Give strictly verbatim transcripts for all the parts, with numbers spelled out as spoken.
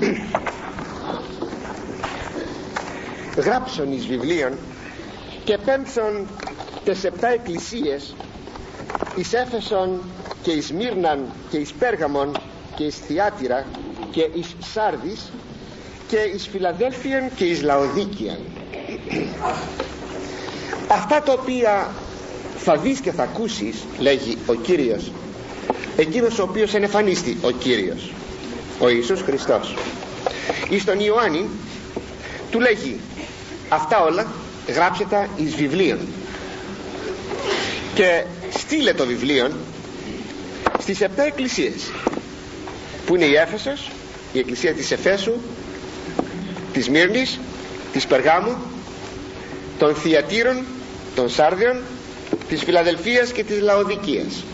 γράψον εις βιβλίων και πέμψον τες επτά εκκλησίες, εις Έφεσον και εις Μύρναν και εις Πέργαμον και εις Θιάτυρα και εις Σάρδης και εις Φιλαδέλφιαν και εις Λαοδίκιαν. Αυτά τα οποία θα δεις και θα ακούσεις, λέγει ο Κύριος, εκείνος ο οποίος ενεφανίστη, ο Κύριος, ο Ιησούς Χριστός, εις τον Ιωάννη του λέγει αυτά όλα γράψε τα εις βιβλίων και στείλε το βιβλίο στις επτά εκκλησίες, που είναι η Έφεσος, η εκκλησία της Εφέσου, της Μύρνης, της Περγάμου, των Θιατήρων, των Σάρδιων, της Φιλαδελφίας και της Λαοδικίας.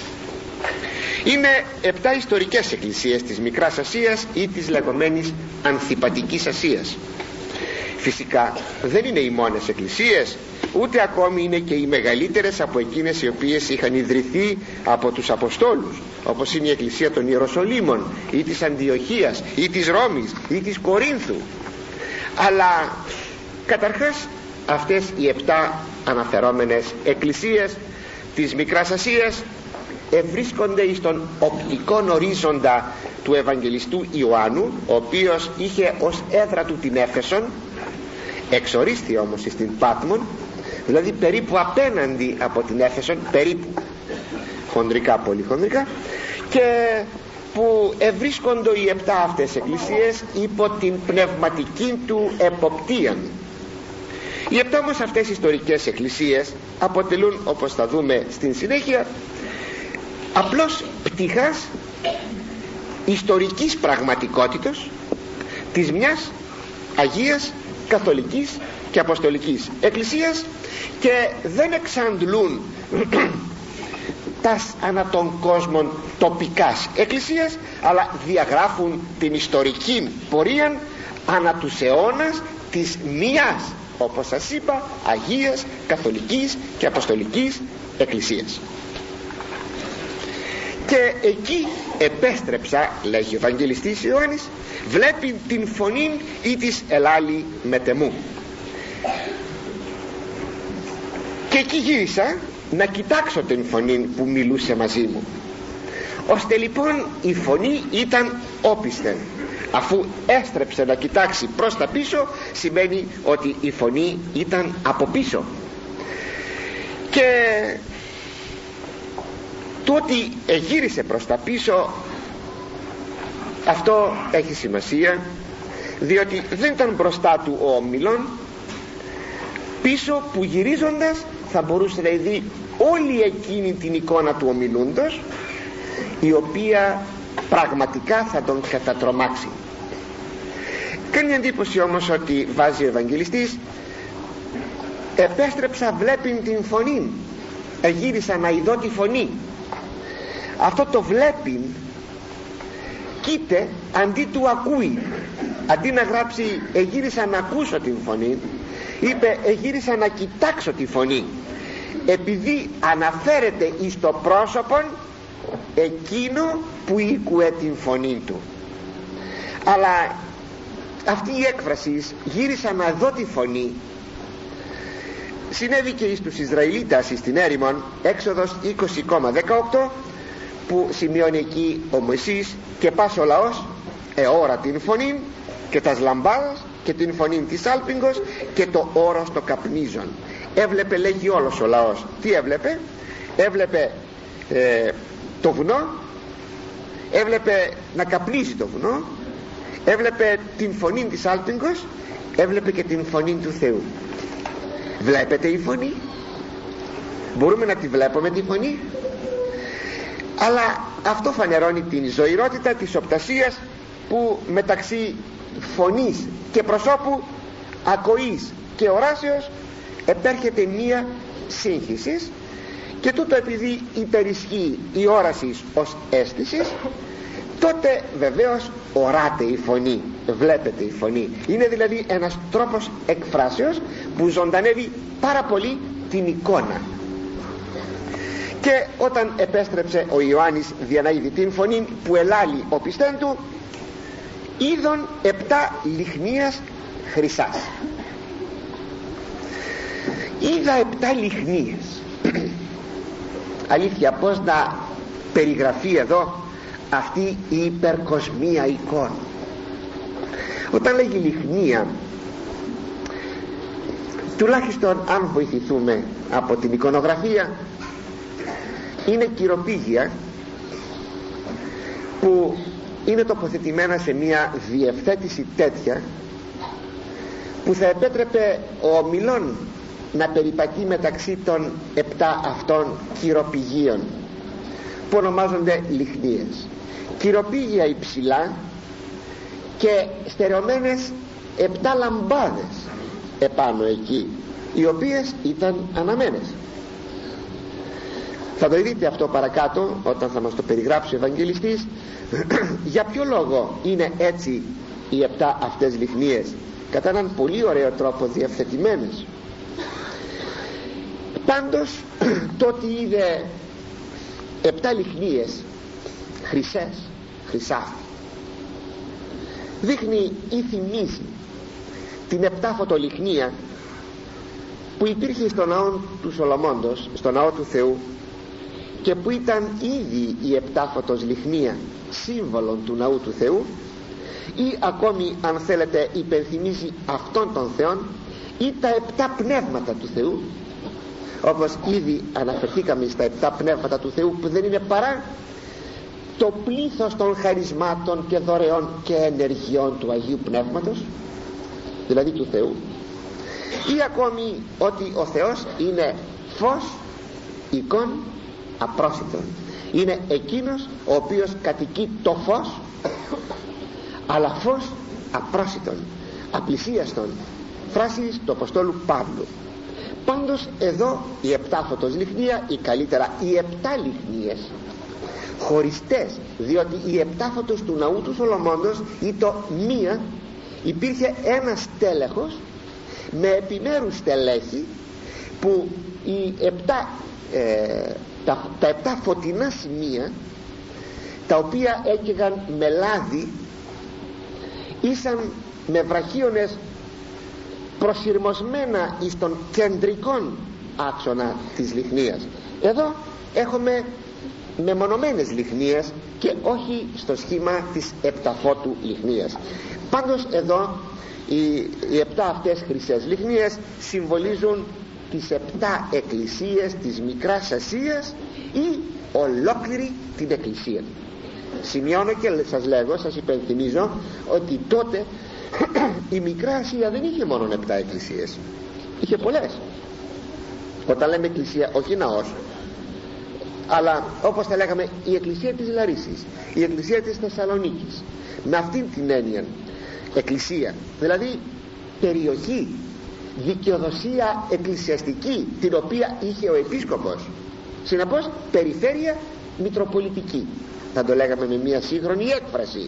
Είναι επτά ιστορικές εκκλησίες της Μικράς Ασίας ή της λεγόμενης Ανθιπατικής Ασίας. Φυσικά δεν είναι οι μόνες εκκλησίες, ούτε ακόμη είναι και οι μεγαλύτερες από εκείνες οι οποίες είχαν ιδρυθεί από τους Αποστόλους, όπως είναι η εκκλησία των Ιεροσολύμων ή της Αντιοχίας ή της Ρώμης ή της Κορίνθου. Αλλά καταρχάς αυτές οι επτά αναφερόμενες εκκλησίες της Μικράς Ασίας ευρίσκονται εις τον οπτικόν ορίζοντα του Ευαγγελιστού Ιωάννου, ο οποίος είχε ως έδρα του την Έφεσον, εξορίστη όμως στην Πάτμον, δηλαδή περίπου απέναντι από την Έφεσον, περίπου χονδρικά, πολύ χονδρικά, και που ευρίσκονται οι επτά αυτές εκκλησίες υπό την πνευματική του εποπτεία. Οι επτά όμως αυτές ιστορικές εκκλησίες αποτελούν, όπως θα δούμε στην συνέχεια, απλώς πτυχάς ιστορικής πραγματικότητος της μιας Αγίας Καθολικής και Αποστολικής Εκκλησίας και δεν εξαντλούν τας ανά των κόσμων τοπικάς εκκλησίας, αλλά διαγράφουν την ιστορική πορεία ανά τους αιώνας της μίας, όπως σας είπα, Αγίας Καθολικής και Αποστολικής Εκκλησίας. Και εκεί επέστρεψα, λέγει ο Ευαγγελιστής Ιωάννης, βλέπει την φωνή ή της ελάλη μετεμού. Και εκεί γύρισα να κοιτάξω την φωνή που μιλούσε μαζί μου, ώστε λοιπόν η φωνή ήταν όπισθεν. Αφού έστρεψε να κοιτάξει προς τα πίσω, σημαίνει ότι η φωνή ήταν από πίσω. Και το ότι εγύρισε προς τα πίσω, αυτό έχει σημασία, διότι δεν ήταν μπροστά του ο ομιλών, πίσω που γυρίζοντας θα μπορούσε να δει όλη εκείνη την εικόνα του ομιλούντος, η οποία πραγματικά θα τον κατατρομάξει. Κάνει εντύπωση όμως ότι βάζει ο Ευαγγελιστής, επέστρεψα βλέπειν την φωνή, εγύρισα να ειδώ τη φωνή. Αυτό το βλέπειν, κοίται αντί του ακούει. Αντί να γράψει εγύρισα να ακούσω την φωνή, είπε εγύρισα να κοιτάξω τη φωνή, επειδή αναφέρεται εις το πρόσωπον εκείνο που ήκουε την φωνή του. Αλλά αυτή η έκφραση γύρισα να δω τη φωνή συνέβη και εις τους Ισραηλίτας εις την έρημον, Έξοδος είκοσι δεκαοκτώ, που σημειώνει εκεί ο Μωυσής, και πας ο λαός εώρα την φωνή και τας λαμπάδας και την φωνή της άλπιγγος και το όρος το καπνίζον. Έβλεπε, λέγει, όλος ο λαός. Τι έβλεπε? Έβλεπε ε, το βουνό, έβλεπε να καπνίζει το βουνό, έβλεπε την φωνή της άλπιγγος, έβλεπε και την φωνή του Θεού. Βλέπετε η φωνή? Μπορούμε να τη βλέπουμε τη φωνή? Αλλά αυτό φανερώνει την ζωηρότητα της οπτασίας, που μεταξύ φωνής και προσώπου, ακοής και οράσεως επέρχεται μία σύγχυση, και τούτο επειδή υπερισχύει η όραση ως αίσθησης, τότε βεβαίως οράται η φωνή, βλέπετε η φωνή. Είναι δηλαδή ένας τρόπος εκφράσεως που ζωντανεύει πάρα πολύ την εικόνα. Και όταν επέστρεψε ο Ιωάννης για να είδει την φωνή που ελάλη ο πιστέν του, είδων επτά λιχνίας χρυσάς. Είδα επτά λιχνίες. Αλήθεια, πώς να περιγραφεί εδώ αυτή η υπερκοσμία εικόνα? Όταν λέγει λιχνία, τουλάχιστον αν βοηθηθούμε από την εικονογραφία, είναι κυροπήγια που είναι τοποθετημένα σε μια διευθέτηση τέτοια που θα επέτρεπε ο ομιλών να περιπατεί μεταξύ των επτά αυτών κυροπηγίων που ονομάζονται λιχνίες. Κυροπήγια υψηλά και στερεωμένες επτά λαμπάδες επάνω εκεί, οι οποίες ήταν αναμένες. Θα το δείτε αυτό παρακάτω όταν θα μας το περιγράψει ο Ευαγγελιστής για ποιο λόγο είναι έτσι οι επτά αυτές λιχνίες, κατά έναν πολύ ωραίο τρόπο διευθετημένες. Πάντως το ότι είδε επτά λιχνίες χρυσές, χρυσάφι, δείχνει ή θυμίζει την επτά φωτολιχνία που υπήρχε στο ναό του Σολομώντος, στο ναό του Θεού, και που ήταν ήδη η επτά φωτοσλιχνία σύμβολον του ναού του Θεού, ή ακόμη αν θέλετε υπενθυμίζει αυτόν τον Θεόν ή τα επτά πνεύματα του Θεού, όπως ήδη αναφερθήκαμε στα επτά πνεύματα του Θεού, που δεν είναι παρά το πλήθος των χαρισμάτων και δωρεών και ενεργειών του Αγίου Πνεύματος, δηλαδή του Θεού, ή ακόμη ότι ο Θεός είναι φως εικόν απρόσιτον, είναι εκείνος ο οποίος κατοικεί το φως, αλλά φως απρόσιτον, απλησίαστον, φράση του Αποστόλου Παύλου. Πάντως εδώ η επτά φωτοσλιχνία, ή καλύτερα οι επτά λιχνίες χωριστές, διότι οι επτά φωτος του ναού του Σολομώντος ή το μία, υπήρχε ένας τέλεχος με επιμέρους στελέχη που οι επτά, ε, τα, τα επτά φωτεινά σημεία, τα οποία έκαιγαν με λάδι, ήσαν με βραχίονες προσυρμοσμένα εις τον κεντρικών άξονα της λιχνίας. Εδώ έχουμε μεμονωμένες λιχνίες και όχι στο σχήμα της επταφώτου λιχνίας. Πάντως εδώ οι, οι επτά αυτές χρυσές λιχνίες συμβολίζουν τις επτά εκκλησίες της Μικράς Ασίας ή ολόκληρη την εκκλησία. Σημειώνω και σας λέγω, σας υπενθυμίζω ότι τότε η Μικρά Ασία δεν είχε μόνο επτά εκκλησίες, είχε πολλές. Όταν λέμε εκκλησία, όχι ναός, αλλά όπως θα λέγαμε η εκκλησία της Λαρίσης, η εκκλησία της Θεσσαλονίκης, με αυτήν την έννοια εκκλησία, δηλαδή περιοχή, δικαιοδοσία εκκλησιαστική, την οποία είχε ο επίσκοπος, συνεπώς περιφέρεια μητροπολιτική, θα το λέγαμε με μια σύγχρονη έκφραση.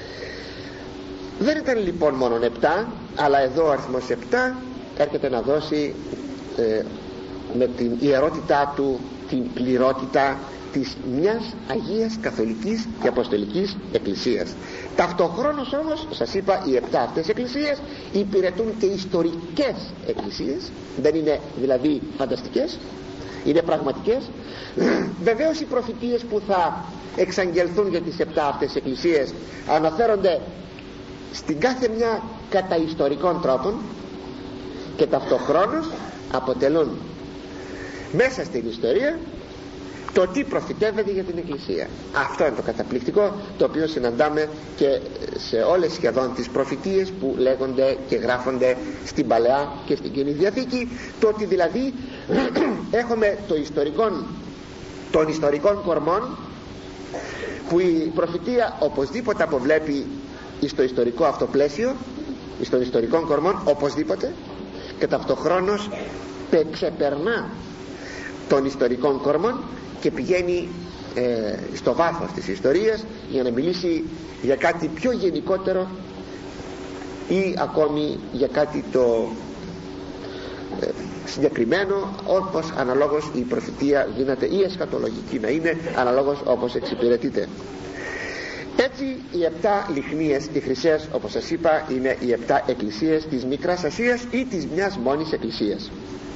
Δεν ήταν λοιπόν μόνο επτά, αλλά εδώ ο αριθμός επτά έρχεται να δώσει ε, με την ιερότητά του την πληρότητα της μιας Αγίας Καθολικής και Αποστολικής Εκκλησίας. Ταυτοχρόνως όμως, σας είπα, οι επτά αυτές εκκλησίες υπηρετούν και ιστορικές εκκλησίες, δεν είναι δηλαδή φανταστικές, είναι πραγματικές. Βεβαίως οι προφητείες που θα εξαγγελθούν για τις επτά αυτές εκκλησίες αναφέρονται στην κάθε μια κατά ιστορικών τρόπων και ταυτοχρόνως αποτελούν μέσα στην ιστορία το τι προφητεύεται για την Εκκλησία. Αυτό είναι το καταπληκτικό, το οποίο συναντάμε και σε όλες σχεδόν τις προφητείες που λέγονται και γράφονται στην Παλαιά και στην Καινή Διαθήκη, το ότι δηλαδή έχουμε το ιστορικό, των ιστορικών κορμών, που η προφητεία οπωσδήποτε αποβλέπει στο ιστορικό αυτό πλαίσιο, στον ιστορικών κορμών οπωσδήποτε, και ταυτοχρόνως ξεπερνά των ιστορικών κορμών και πηγαίνει ε, στο βάθος της ιστορίας για να μιλήσει για κάτι πιο γενικότερο ή ακόμη για κάτι το ε, συγκεκριμένο, όπως αναλόγως η προφητεία γίνεται, ή εσχατολογική να είναι, αναλόγως όπως εξυπηρετείται. Έτσι Έτσι οι επτά λιχνίες, οι χρυσές, όπως σας είπα, είναι οι επτά εκκλησίες της Μικράς Ασίας ή της μιας μόνης εκκλησίας.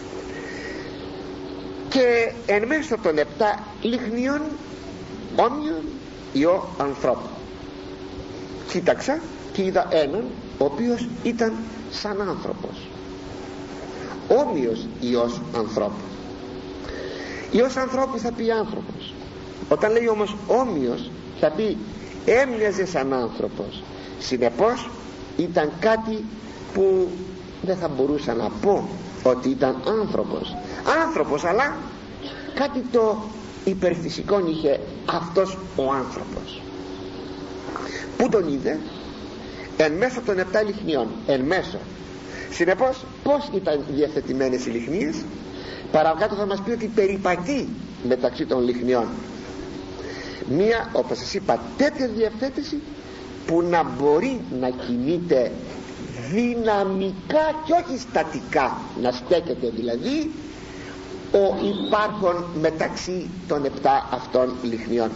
Και εν μέσω των επτά λιχνίων όμοιον ιό ανθρώπου κοίταξα και είδα έναν ο οποίος ήταν σαν άνθρωπος, όμοιος ιός ανθρώπου. Ιός ανθρώπου θα πει άνθρωπος. Όταν λέει όμως όμοιος θα πει έμοιαζε σαν άνθρωπος. Συνεπώς ήταν κάτι που δεν θα μπορούσα να πω ότι ήταν άνθρωπος. Άνθρωπος, αλλά κάτι το υπερφυσικό είχε αυτός ο άνθρωπος. Πού τον είδε? Εν μέσω των επτά λιχνιών. Εν μέσω. Συνεπώς πως ήταν διαθετημένες οι λιχνίες? Παρακάτω θα μας πει ότι περιπατεί μεταξύ των λιχνιών. Μία, όπως σας είπα, τέτοια διευθέτηση που να μπορεί να κινείται δυναμικά και όχι στατικά, να στέκεται δηλαδή ο υπάρχον μεταξύ των επτά αυτών λιχνιών.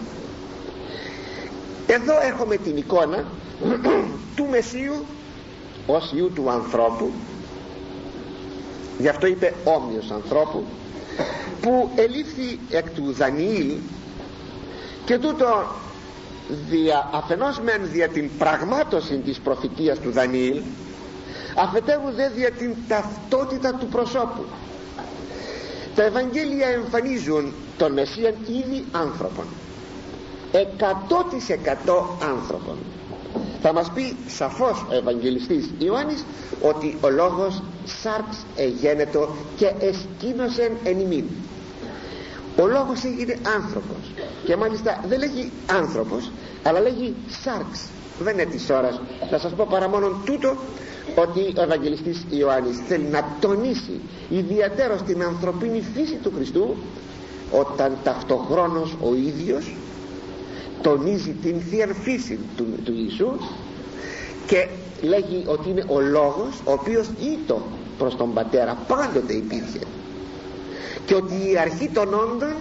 Εδώ έχουμε την εικόνα του Μεσσίου ως Υιού του ανθρώπου, γι' αυτό είπε όμοιος ανθρώπου, που ελήφθη εκ του Δανιήλ, και τούτο δια, αφενός μεν δια την πραγμάτωση της προφητείας του Δανιήλ, αφετέρου δε δια την ταυτότητα του προσώπου. Τα Ευαγγέλια εμφανίζουν τον Μεσσίαν ήδη άνθρωπον, εκατό τοις εκατό άνθρωπον. Θα μας πει σαφώς ο Ευαγγελιστής Ιωάννης ότι ο λόγος σάρξ εγένετο και εσκήνωσεν εν ημίν. Ο λόγος έγινε άνθρωπος, και μάλιστα δεν λέγει άνθρωπος αλλά λέγει σάρξ. Δεν είναι της ώρας θα σας πω παρά μόνο τούτο, ότι ο Ευαγγελιστής Ιωάννης θέλει να τονίσει ιδιαίτερος την ανθρωπίνη φύση του Χριστού, όταν ταυτοχρόνως ο ίδιος τονίζει την θεία φύση του, του Ιησού, και λέγει ότι είναι ο λόγος ο οποίος ήτο προς τον Πατέρα, πάντοτε υπήρχε, και ότι η αρχή των όντων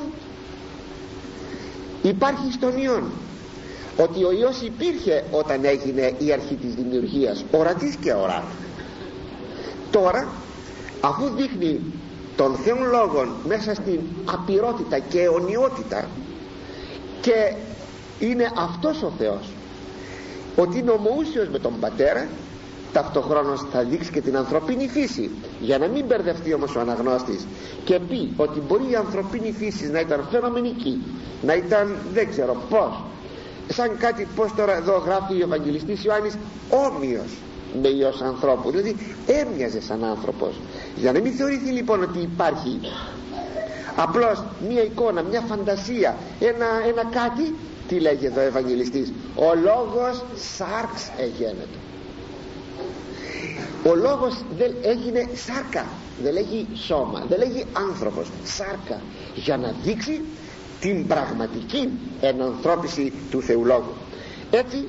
υπάρχει στον Υιόν, ότι ο Υιός υπήρχε όταν έγινε η αρχή της δημιουργίας, ορατής και οράτη. Τώρα, αφού δείχνει τον Θεόν Λόγον μέσα στην απειρότητα και αιωνιότητα, και είναι αυτός ο Θεός, ότι είναι ομοούσιος με τον Πατέρα, ταυτοχρόνως θα δείξει και την ανθρωπίνη φύση, για να μην μπερδευτεί όμως ο αναγνώστης και πει ότι μπορεί η ανθρωπίνη φύση να ήταν φαινομενική, να ήταν δεν ξέρω πως, σαν κάτι, πως τώρα εδώ γράφει ο Ευαγγελιστής Ιωάννης, όμοιος με Υιός ανθρώπου, δηλαδή έμοιαζε σαν άνθρωπος, για να μην θεωρηθεί λοιπόν ότι υπάρχει απλώς μια εικόνα, μια φαντασία, ένα, ένα κάτι. Τι λέγει εδώ ο Ευαγγελιστής? Ο λόγος σάρξ εγένετο. Ο λόγος δεν έγινε σάρκα, δεν λέγει σώμα, δεν λέγει άνθρωπος, σάρκα, για να δείξει την πραγματική ενανθρώπιση του Θεού Λόγου. Έτσι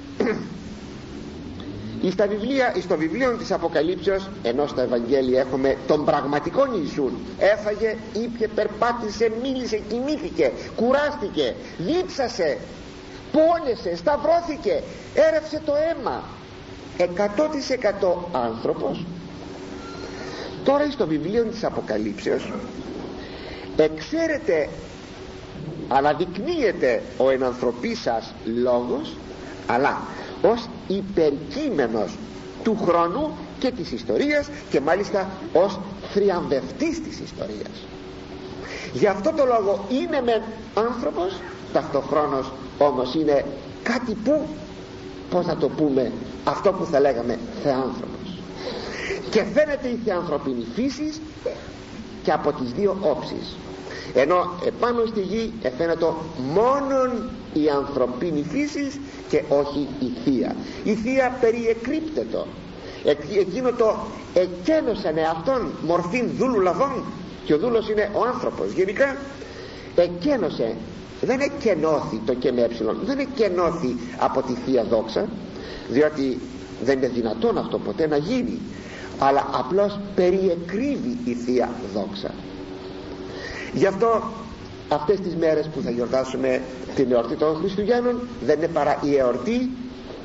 στα βιβλία, στο βιβλίο της Αποκαλύψεως, ενώ στα Ευαγγέλια έχουμε τον πραγματικό Ιησούν, έφαγε, ήπιε, περπάτησε, μίλησε, κοιμήθηκε, κουράστηκε, δίψασε, πόνεσε, σταυρώθηκε, έρευσε το αίμα, εκατό τοις εκατό άνθρωπος. Τώρα στο βιβλίο της Αποκαλύψεως εξαίρεται, αναδεικνύεται ο ενανθρωπής σας λόγος, αλλά ως υπερκείμενος του χρόνου και της ιστορίας, και μάλιστα ως θριαμβευτής της ιστορίας. Γι' αυτό το λόγο είναι μεν άνθρωπος, ταυτοχρόνως όμως είναι κάτι που, πώς θα το πούμε, αυτό που θα λέγαμε θεάνθρωπος, και φαίνεται η θεανθρωπίνη φύση και από τις δύο όψεις, ενώ επάνω στη γη φαίνεται μόνον η ανθρωπίνη φύση και όχι η θεία. Η θεία περιεκρύπτετο, εκείνο το εκένωσαν εαυτόν μορφήν δούλου λαβών, και ο δούλος είναι ο άνθρωπος γενικά, εκένωσε, δεν εκενώθη το και με έψιλον, δεν εκενώθη από τη θεία δόξα, διότι δεν είναι δυνατόν αυτό ποτέ να γίνει, αλλά απλώς περιεκρύβει η θεία δόξα. Γι' αυτό αυτές τις μέρες που θα γιορτάσουμε την εορτή των Χριστουγέννων δεν είναι παρά η εορτή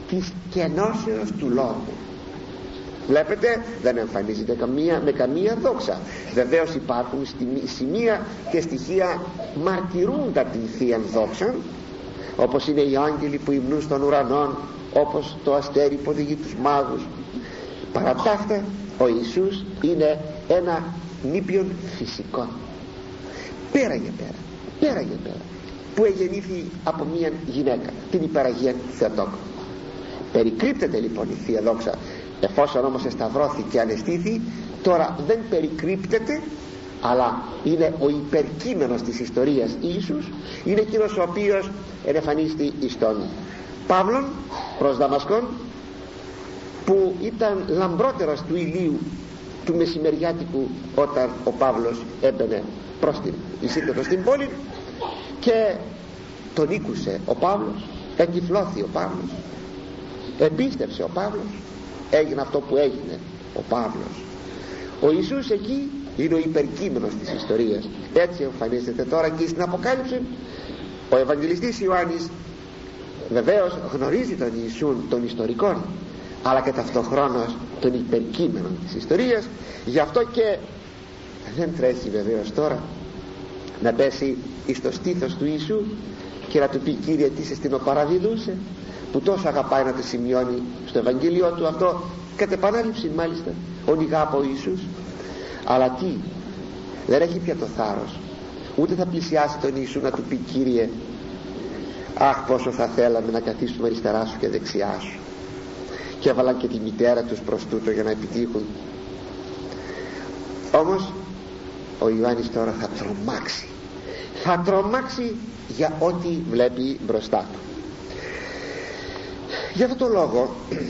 της κενώσεως του λόγου. Βλέπετε, δεν εμφανίζεται καμία, με καμία δόξα. Βεβαίως υπάρχουν σημεία και στοιχεία μαρτυρούντα την Θείαν δόξα, όπως είναι οι άγγελοι που υμνούν στον ουρανόν, όπως το αστέρι που οδηγεί τους μάγους. Παρά τα αυτά, ο Ιησούς είναι ένα νήπιον φυσικό, πέρα για πέρα, πέρα για πέρα, που εγεννήθη από μια γυναίκα, την υπεραγία Θεοτόκο. Περικρύπτεται λοιπόν η Θεία Δόξα, εφόσον όμως εσταυρώθηκε και ανεστήθη. Τώρα δεν περικρύπτεται, αλλά είναι ο υπερκείμενος της ιστορίας Ιησούς. Είναι εκείνος ο οποίος ενεφανίστη εις τον Παύλον προς Δαμασκόν, που ήταν λαμπρότερος του ηλίου του μεσημεριάτικου όταν ο Παύλος έμπαινε προς την εισήλθετο στην πόλη, και τον ήκουσε ο Παύλος, εγκυφλώθη ο Παύλος, επίστευσε ο Παύλος, έγινε αυτό που έγινε ο Παύλος. Ο Ιησούς εκεί είναι ο υπερκείμενος της ιστορίας. Έτσι εμφανίζεται τώρα και στην Αποκάλυψη. Ο Ευαγγελιστής Ιωάννης βεβαίως γνωρίζει τον Ιησούν των ιστορικών, αλλά και ταυτοχρόνως των υπερκείμενων της ιστορίας. Γι' αυτό και δεν τρέχει βεβαίως τώρα να πέσει εις το στήθος του Ιησού και να του πει: Κύριε, τι σε στήνω παραδιδούσε, που τόσο αγαπάει να το σημειώνει στο Ευαγγέλιο του αυτό, κατ' επανάληψη μάλιστα, ονειγά από Ιησούς. Αλλά τι, δεν έχει πια το θάρρος, ούτε θα πλησιάσει τον Ιησού να του πει: Κύριε, αχ πόσο θα θέλαμε να καθίσουμε αριστερά σου και δεξιά σου. Και έβαλαν και τη μητέρα τους προς τούτο για να επιτύχουν. Όμως ο Ιωάννης τώρα θα τρομάξει, θα τρομάξει για ό,τι βλέπει μπροστά του. Γι' αυτό το λόγο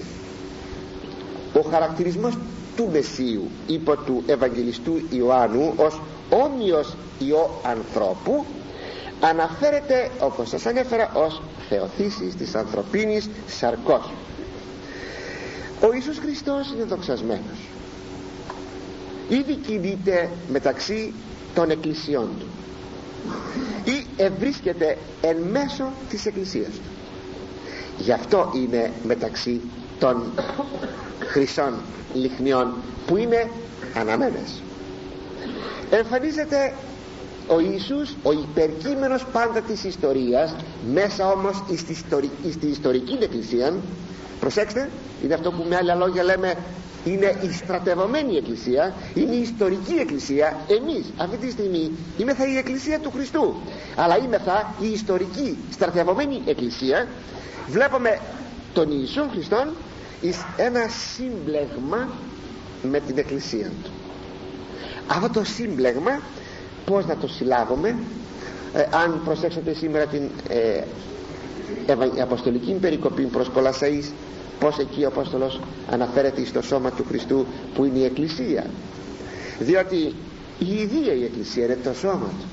ο χαρακτηρισμός του Μεσσίου υπό του Ευαγγελιστού Ιωάννου ως όμοιος Υιό ανθρώπου αναφέρεται, όπως σας ανέφερα, ως θεοθύσης της ανθρωπίνης σαρκός. Ο Ιησούς Χριστός είναι δοξασμένος, ήδη κινείται μεταξύ των εκκλησιών του ή ευρίσκεται εν μέσω της εκκλησίας του. Γι' αυτό είναι μεταξύ των χρυσών λιχνιών που είναι αναμένες. Εμφανίζεται ο Ιησούς, ο υπερκείμενος πάντα της ιστορίας, μέσα όμως στη ιστορική εκκλησία. Προσέξτε, είναι αυτό που με άλλα λόγια λέμε είναι η στρατευωμένη εκκλησία, είναι η ιστορική εκκλησία. Εμείς αυτή τη στιγμή είμεθα η εκκλησία του Χριστού, αλλά είμεθα η ιστορική στρατευωμένη εκκλησία. Βλέπουμε τον Ιησού Χριστόν εις ένα σύμπλεγμα με την εκκλησία του. Αυτό το σύμπλεγμα πώς να το συλλάβουμε? ε, αν προσέξετε σήμερα την ε, ευα... αποστολική περικοπή προς Κολασσαείς, πως εκεί ο Απόστολος αναφέρεται στο σώμα του Χριστού που είναι η εκκλησία, διότι η ίδια η εκκλησία είναι το σώμα του.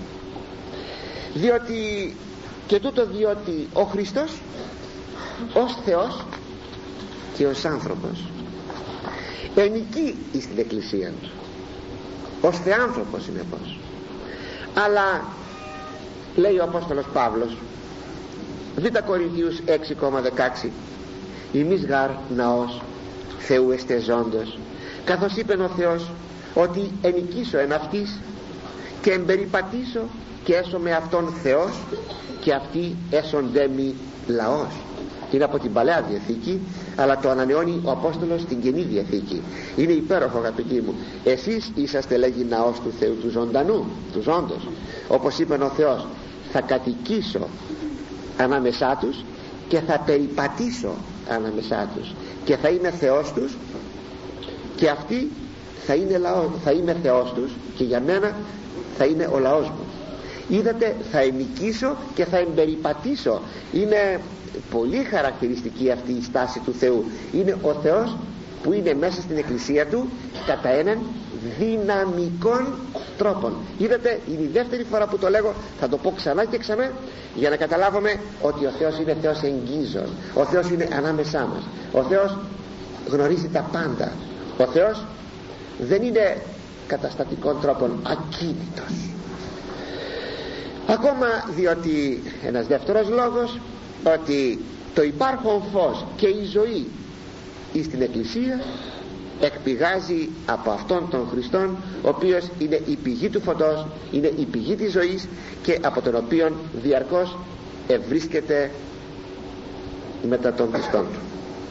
Διότι και τούτο διότι ο Χριστός ως Θεός και ως άνθρωπος ενικεί στην εκκλησία του, ως θεάνθρωπος συνεπώς. Αλλά λέει ο Απόστολος Παύλος, Β' Κορινθίους έξι δεκαέξι, ημείς γαρ ναός Θεού εστεζόντος, καθώς είπεν ο Θεός ότι ενικήσω εν αυτής και εμπεριπατήσω και έσω με αυτόν Θεός και αυτοί έσονται μη λαός. Είναι από την Παλαιά Διαθήκη, αλλά το ανανεώνει ο Απόστολος στην Καινή Διαθήκη. Είναι υπέροχο, αγαπητοί μου. Εσείς είσαστε, λέγει, ναός του Θεού, του ζωντανού, του ζώντος. Όπως είπε ο Θεός, θα κατοικήσω ανάμεσά τους και θα περιπατήσω ανάμεσά τους και θα είμαι Θεός τους και αυτοί θα είναι λαό, θα είμαι Θεός τους και για μένα θα είναι ο λαός μου. Είδατε, θα ενοικήσω και θα εμπεριπατήσω. Είναι πολύ χαρακτηριστική αυτή η στάση του Θεού. Είναι ο Θεός που είναι μέσα στην εκκλησία του κατά έναν δυναμικών τρόπον. Είδατε, είναι η δεύτερη φορά που το λέγω, θα το πω ξανά και ξανά για να καταλάβουμε ότι ο Θεός είναι Θεός εγγύζων. Ο Θεός είναι ανάμεσά μας. Ο Θεός γνωρίζει τα πάντα. Ο Θεός δεν είναι καταστατικών τρόπων ακίνητος. Ακόμα διότι ένας δεύτερος λόγος, ότι το υπάρχον φως και η ζωή εις την Εκκλησία εκπηγάζει από αυτόν τον Χριστόν, ο οποίος είναι η πηγή του φωτός, είναι η πηγή της ζωής και από τον οποίον διαρκώς ευρίσκεται μετά των πιστών του.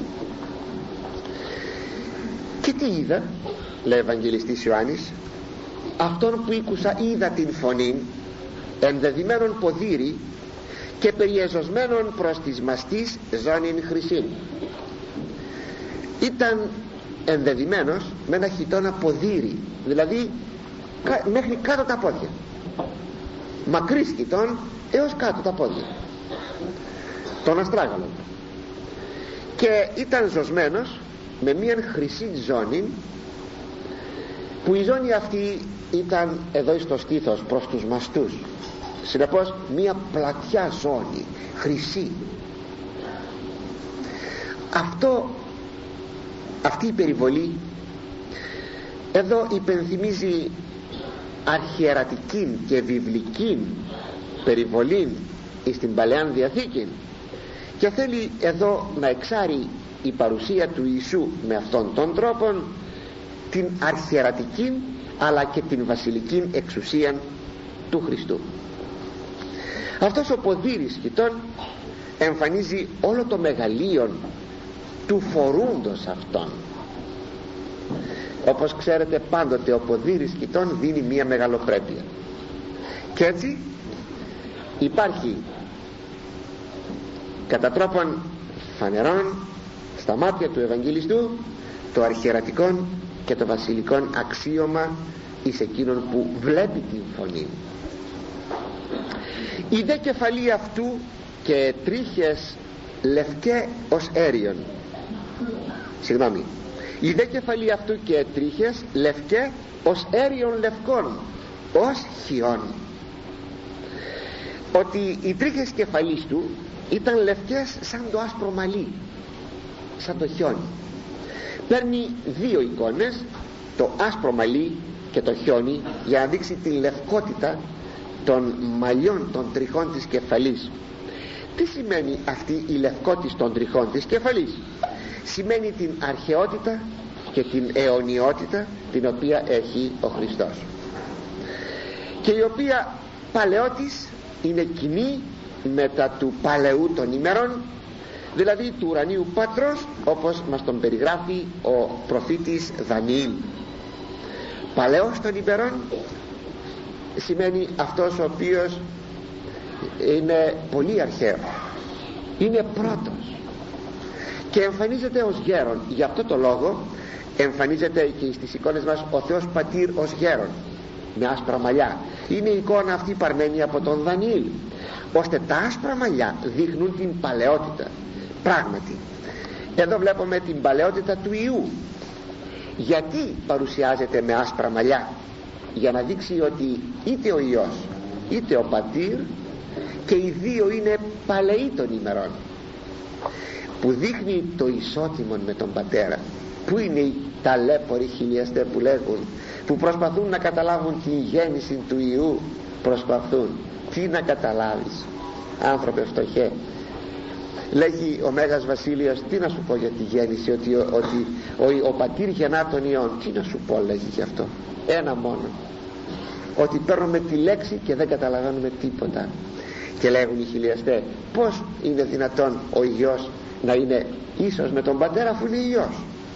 Και τι είδα, λέει ο Ευαγγελιστής Ιωάννης, αυτόν που ήκουσα είδα την φωνή ενδεδειμένον ποδήρι και περιεζωσμένον προς της μαστής ζώνην χρυσήν. Ήταν ενδεδειμένος με ένα χιτώνα ποδήρι, δηλαδή μέχρι κάτω τα πόδια, μακρύς χιτών έως κάτω τα πόδια, τον αστράγαλο, και ήταν ζωσμένος με μια χρυσή ζώνη, που η ζώνη αυτή ήταν εδώ στο στήθος προς τους μαστούς, συνεπώς μια πλατιά ζώνη χρυσή. Αυτό, αυτή η περιβολή εδώ υπενθυμίζει αρχιερατική και βιβλική περιβολή στην Παλαιάν Διαθήκη, και θέλει εδώ να εξάρει η παρουσία του Ιησού με αυτόν τον τρόπο την αρχιερατική αλλά και την βασιλική εξουσία του Χριστού. Αυτός ο ποδήρης χιτών εμφανίζει όλο το μεγαλείο του φορούντος αυτόν. Όπως ξέρετε, πάντοτε ο ποδήρης χιτών δίνει μία μεγαλοπρέπεια, και έτσι υπάρχει κατά τρόπον φανερόν στα μάτια του Ευαγγελιστού το αρχιερατικό και το βασιλικό αξίωμα εις εκείνον που βλέπει την φωνή. Η δε κεφαλή αυτού και τρίχες λευκέ ως έριον, συγγνώμη, η δε κεφαλή αυτού και τρίχες λευκέ ως έριον λευκών, ως χιόν. Ότι οι τρίχες κεφαλής του ήταν λευκές σαν το άσπρο μαλλί, σαν το χιόνι. Παίρνει δύο εικόνες, το άσπρο μαλλί και το χιόνι, για να δείξει την λευκότητα των μαλλιών των τριχών της κεφαλής. Τι σημαίνει αυτή η λευκότητα των τριχών της κεφαλής? Σημαίνει την αρχαιότητα και την αιωνιότητα την οποία έχει ο Χριστός, και η οποία παλαιότης είναι κοινή μετά του παλαιού των ημερών, δηλαδή του ουρανίου Πατρός, όπως μας τον περιγράφει ο προφήτης Δανιήλ. Παλαιός των ημερών σημαίνει αυτός ο οποίος είναι πολύ αρχαίο, είναι πρώτος και εμφανίζεται ως γέρον. Γι' αυτό το λόγο εμφανίζεται και στις εικόνες μας ο Θεός Πατήρ ως γέρον με άσπρα μαλλιά. Είναι η εικόνα αυτή παρμένη από τον Δανιήλ, ώστε τα άσπρα μαλλιά δείχνουν την παλαιότητα. Πράγματι εδώ βλέπουμε την παλαιότητα του Ιού. Γιατί παρουσιάζεται με άσπρα μαλλιά? Για να δείξει ότι είτε ο Υιός είτε ο Πατήρ και οι δύο είναι παλαιοί των ημερών, που δείχνει το ισότιμο με τον Πατέρα. Πού είναι οι ταλέποροι χιλιαστέ που λέγουν, που προσπαθούν να καταλάβουν την γέννηση του Ιού? Προσπαθούν. Τι να καταλάβεις, άνθρωπε φτωχέ? Λέγει ο Μέγας Βασίλειος, τι να σου πω για τη γέννηση, ότι, ότι ο, ο Πατήρ γεννά τον Υιόν. Τι να σου πω, λέγει γι' αυτό? Ένα μόνο, ότι παίρνουμε τη λέξη και δεν καταλαβαίνουμε τίποτα. Και λέγουν οι χιλιαστέ, πως είναι δυνατόν ο Υιός να είναι ίσος με τον Πατέρα, αφού είναι Υιός?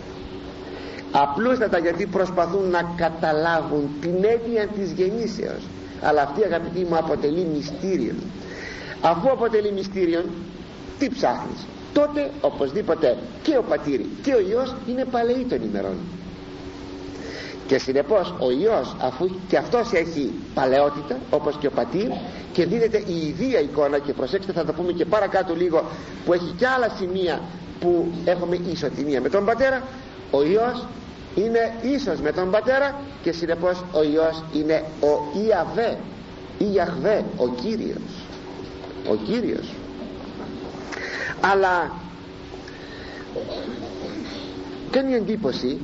Απλούστατα γιατί προσπαθούν να καταλάβουν την έννοια της γεννήσεως. Αλλά αυτή, αγαπητοί μου, αποτελεί μυστήριο. Αφού αποτελεί μυστήριο, τι ψάχνεις? Τότε οπωσδήποτε και ο Πατήρ και ο Υιός είναι παλαιοί των ημερών, και συνεπώς ο Υιός, αφού και αυτός έχει παλαιότητα όπως και ο Πατήρ, και δίνεται η ιδία εικόνα, και προσέξτε, θα το πούμε και παρακάτω λίγο, που έχει και άλλα σημεία που έχουμε ισοτιμία με τον Πατέρα. Ο Υιός είναι ίσος με τον Πατέρα, και συνεπώς ο Υιός είναι ο Ιαβέ, Ιαχβέ, ο Κύριος, ο Κύριος. Αλλά κάνει εντύπωση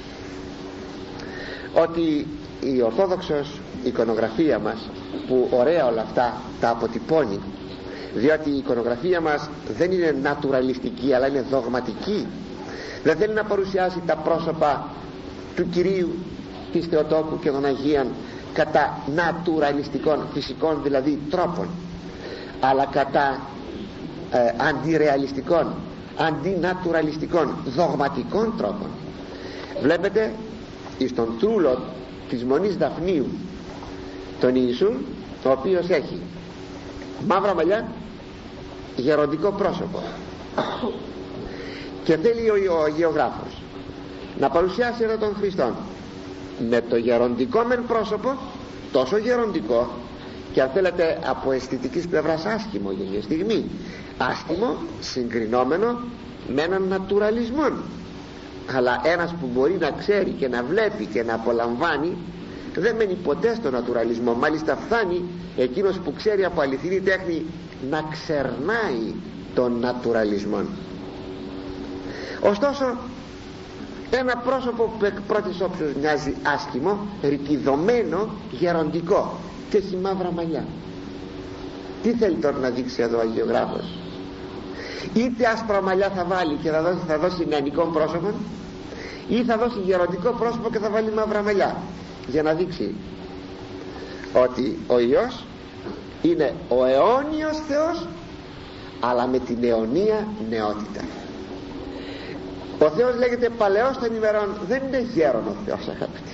ότι η ορθόδοξος εικονογραφία μας, που ωραία όλα αυτά τα αποτυπώνει, διότι η εικονογραφία μας δεν είναι νατουραλιστική, αλλά είναι δογματική. Δεν θέλει να παρουσιάσει τα πρόσωπα του Κυρίου, της Θεοτόκου και των Αγίων κατά νατουραλιστικών, φυσικών δηλαδή τρόπων, αλλά κατά ε, αντιρεαλιστικών, αντινατουραλιστικών, δογματικών τρόπων. Βλέπετε στον τρούλο της Μονής Δαφνίου τον Ιησού, ο οποίος έχει μαύρα μαλλιά, γεροντικό πρόσωπο, και θέλει ο, ο γεωγράφος να παρουσιάσει εδώ τον Χριστόν με το γεροντικό μεν πρόσωπο, τόσο γεροντικό, και αν θέλετε από αισθητικής πλευράς άσχημο για μια στιγμή, άσχημο συγκρινόμενο με έναν νατουραλισμό. Αλλά ένας που μπορεί να ξέρει και να βλέπει και να απολαμβάνει δεν μένει ποτέ στο νατουραλισμό. Μάλιστα φτάνει εκείνος που ξέρει από αληθινή τέχνη να ξερνάει τον νατουραλισμό. Ωστόσο ένα πρόσωπο που εκ πρώτης όψεως μοιάζει άσχημο, ρικιδωμένο, γεροντικό, και έχει μαύρα μαλλιά, τι θέλει τώρα να δείξει εδώ ο αγιογράφος? Είτε άσπρα μαλλιά θα βάλει και θα δώσει, θα δώσει νεανικό πρόσωπο, ή θα δώσει γεροντικό πρόσωπο και θα βάλει μαύρα μαλλιά, για να δείξει ότι ο Υιός είναι ο αιώνιος Θεός, αλλά με την αιωνία νεότητα. Ο Θεός λέγεται παλαιός των ημερών, δεν είναι γέρον ο Θεός, αγαπητοί.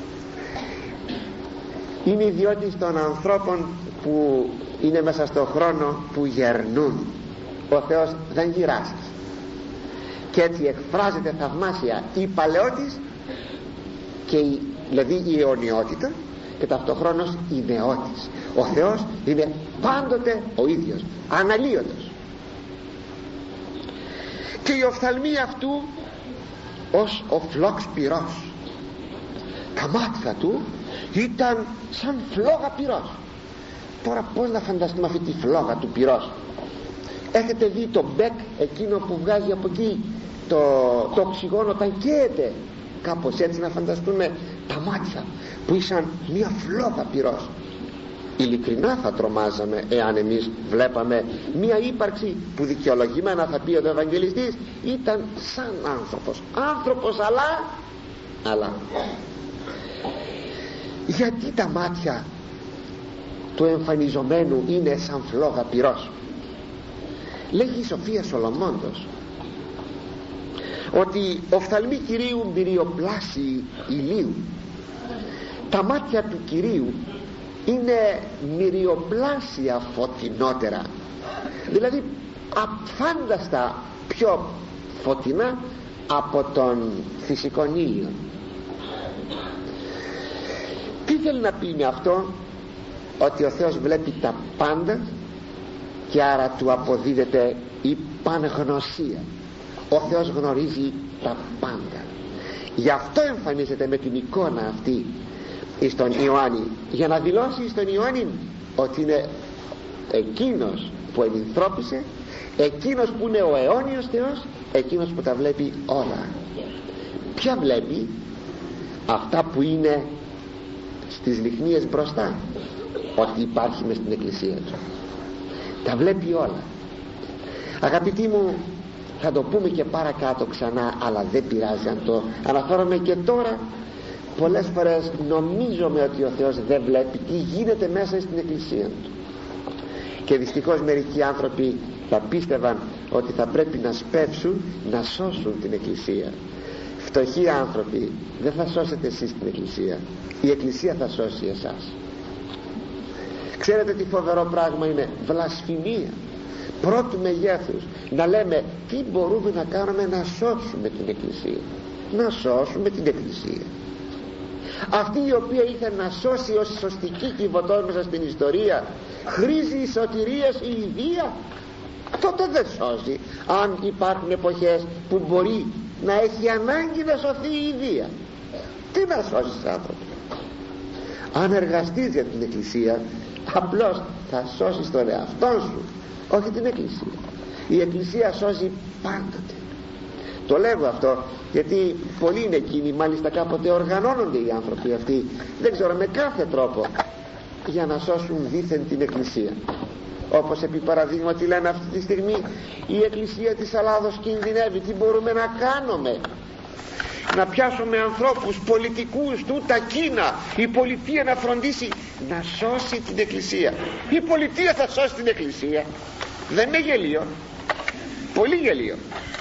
Είναι ιδιώτης των ανθρώπων που είναι μέσα στον χρόνο, που γερνούν. Ο Θεός δεν γυράζει, και έτσι εκφράζεται θαυμάσια η παλαιότης και η, δηλαδή η αιωνιότητα, και ταυτοχρόνως η νεότης. Ο Θεός είναι πάντοτε ο ίδιος, αναλύωτος, και η οφθαλμή αυτού ως ο φλόξ πυρός. Τα μάτια του ήταν σαν φλόγα πυρός. Τώρα πώς να φανταστούμε αυτή τη φλόγα του πυρός? Έχετε δει το μπεκ εκείνο που βγάζει από εκεί το, το οξυγόνο όταν καίεται? Κάπως έτσι να φανταστούμε τα μάτια που ήσαν μια φλόγα πυρός. Ειλικρινά θα τρομάζαμε εάν εμείς βλέπαμε μια ύπαρξη που δικαιολογημένα θα πει ο Ευαγγελιστής ήταν σαν άνθρωπος, άνθρωπος αλλά αλλά γιατί τα μάτια του εμφανιζομένου είναι σαν φλόγα πυρός? Λέγει η Σοφία Σολομώντος ότι οφθαλμοί Κυρίου μυριοπλάσιοι ηλίου. Τα μάτια του Κυρίου είναι μυριοπλάσια φωτεινότερα, δηλαδή αφάνταστα πιο φωτεινά από τον φυσικό ήλιο. Τι θέλει να πει με αυτό? Ότι ο Θεός βλέπει τα πάντα και άρα του αποδίδεται η πανγνωσία. Ο Θεός γνωρίζει τα πάντα, γι' αυτό εμφανίζεται με την εικόνα αυτή στον Ιωάννη, για να δηλώσει στον Ιωάννη ότι είναι εκείνος που ενυνθρώπισε, εκείνος που είναι ο αιώνιος Θεός, εκείνος που τα βλέπει όλα. Ποια βλέπει? Αυτά που είναι στις λιχνίες μπροστά, ότι υπάρχει μες στην εκκλησία του. Τα βλέπει όλα. Αγαπητοί μου, θα το πούμε και παρακάτω ξανά, αλλά δεν πειράζει αν το αναφέρομαι και τώρα. Πολλές φορές νομίζουμε ότι ο Θεός δεν βλέπει τι γίνεται μέσα στην εκκλησία του, και δυστυχώς μερικοί άνθρωποι θα πίστευαν ότι θα πρέπει να σπεύσουν να σώσουν την εκκλησία. Φτωχοί άνθρωποι, δεν θα σώσετε εσείς την εκκλησία, η εκκλησία θα σώσει εσάς. Ξέρετε τι φοβερό πράγμα είναι? Βλασφημία πρώτου μεγέθους να λέμε τι μπορούμε να κάνουμε να σώσουμε την εκκλησία. Να σώσουμε την εκκλησία, αυτή η οποία ήθελε να σώσει ως σωστική κυβωτός μέσα στην ιστορία, χρήζει σωτηρίας η ιδία, τότε δεν σώζει. Αν υπάρχουν εποχές που μπορεί να έχει ανάγκη να σωθεί η ιδία, τι να σώσεις άνθρωποι? Αν εργαστείς για την εκκλησία, απλώς θα σώσεις τον εαυτό σου, όχι την εκκλησία. Η εκκλησία σώζει πάντοτε. Το λέγω αυτό γιατί πολλοί είναι εκείνοι, μάλιστα κάποτε οργανώνονται οι άνθρωποι αυτοί, δεν ξέρω με κάθε τρόπο, για να σώσουν δήθεν την εκκλησία. όπως επί παραδείγματι λένε αυτή τη στιγμή η Εκκλησία της Ελλάδος κινδυνεύει. Τι μπορούμε να κάνουμε? Να πιάσουμε ανθρώπους, πολιτικούς, τούτα Κίνα, η πολιτεία να φροντίσει να σώσει την Εκκλησία. Η πολιτεία θα σώσει την Εκκλησία? Δεν είναι γελίο? Πολύ γελίο.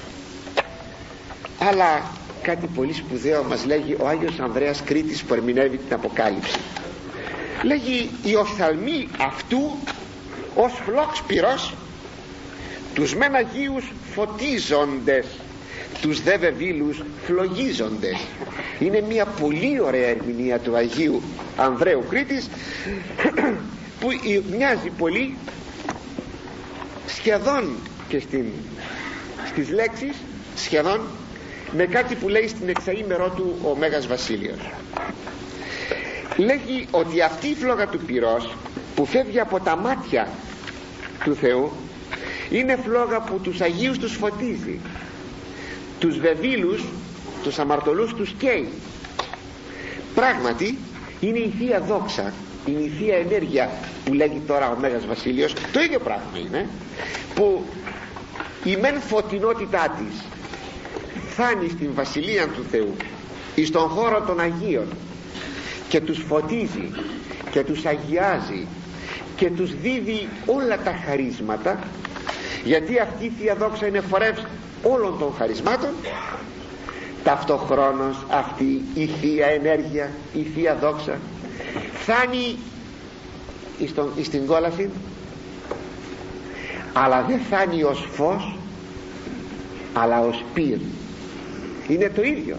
Αλλά κάτι πολύ σπουδαίο μας λέγει ο Άγιος Ανδρέας Κρήτης που ερμηνεύει την Αποκάλυψη. Λέγει οι οφθαλμοί αυτού ως φλόξ πυρός τους μεν Αγίους φωτίζοντες, τους δε βεβήλους φλογίζοντες. Είναι μια πολύ ωραία ερμηνεία του Αγίου Ανδρέου Κρήτης που μοιάζει πολύ σχεδόν και στην, στις λέξεις σχεδόν με κάτι που λέει στην εξαήμερό του ο Μέγας Βασίλειος. Λέγει ότι αυτή η φλόγα του πυρός που φεύγει από τα μάτια του Θεού είναι φλόγα που τους Αγίους τους φωτίζει, τους βεβήλους, τους αμαρτωλούς τους καίει. Πράγματι είναι η Θεία Δόξα, είναι η Θεία Ενέργεια που λέγει τώρα ο Μέγας Βασίλειος. Το ίδιο πράγμα είναι που η μεν φωτεινότητά της φτάνει στην Βασιλεία του Θεού εις τον χώρο των Αγίων και τους φωτίζει και τους αγιάζει και τους δίδει όλα τα χαρίσματα, γιατί αυτή η Θεία Δόξα είναι φορεύς όλων των χαρισμάτων. Ταυτοχρόνως αυτή η Θεία Ενέργεια, η Θεία Δόξα φτάνει εις, τον, εις την κόλαση, αλλά δεν φτάνει ως φως αλλά ως πυρ. Είναι το ίδιο,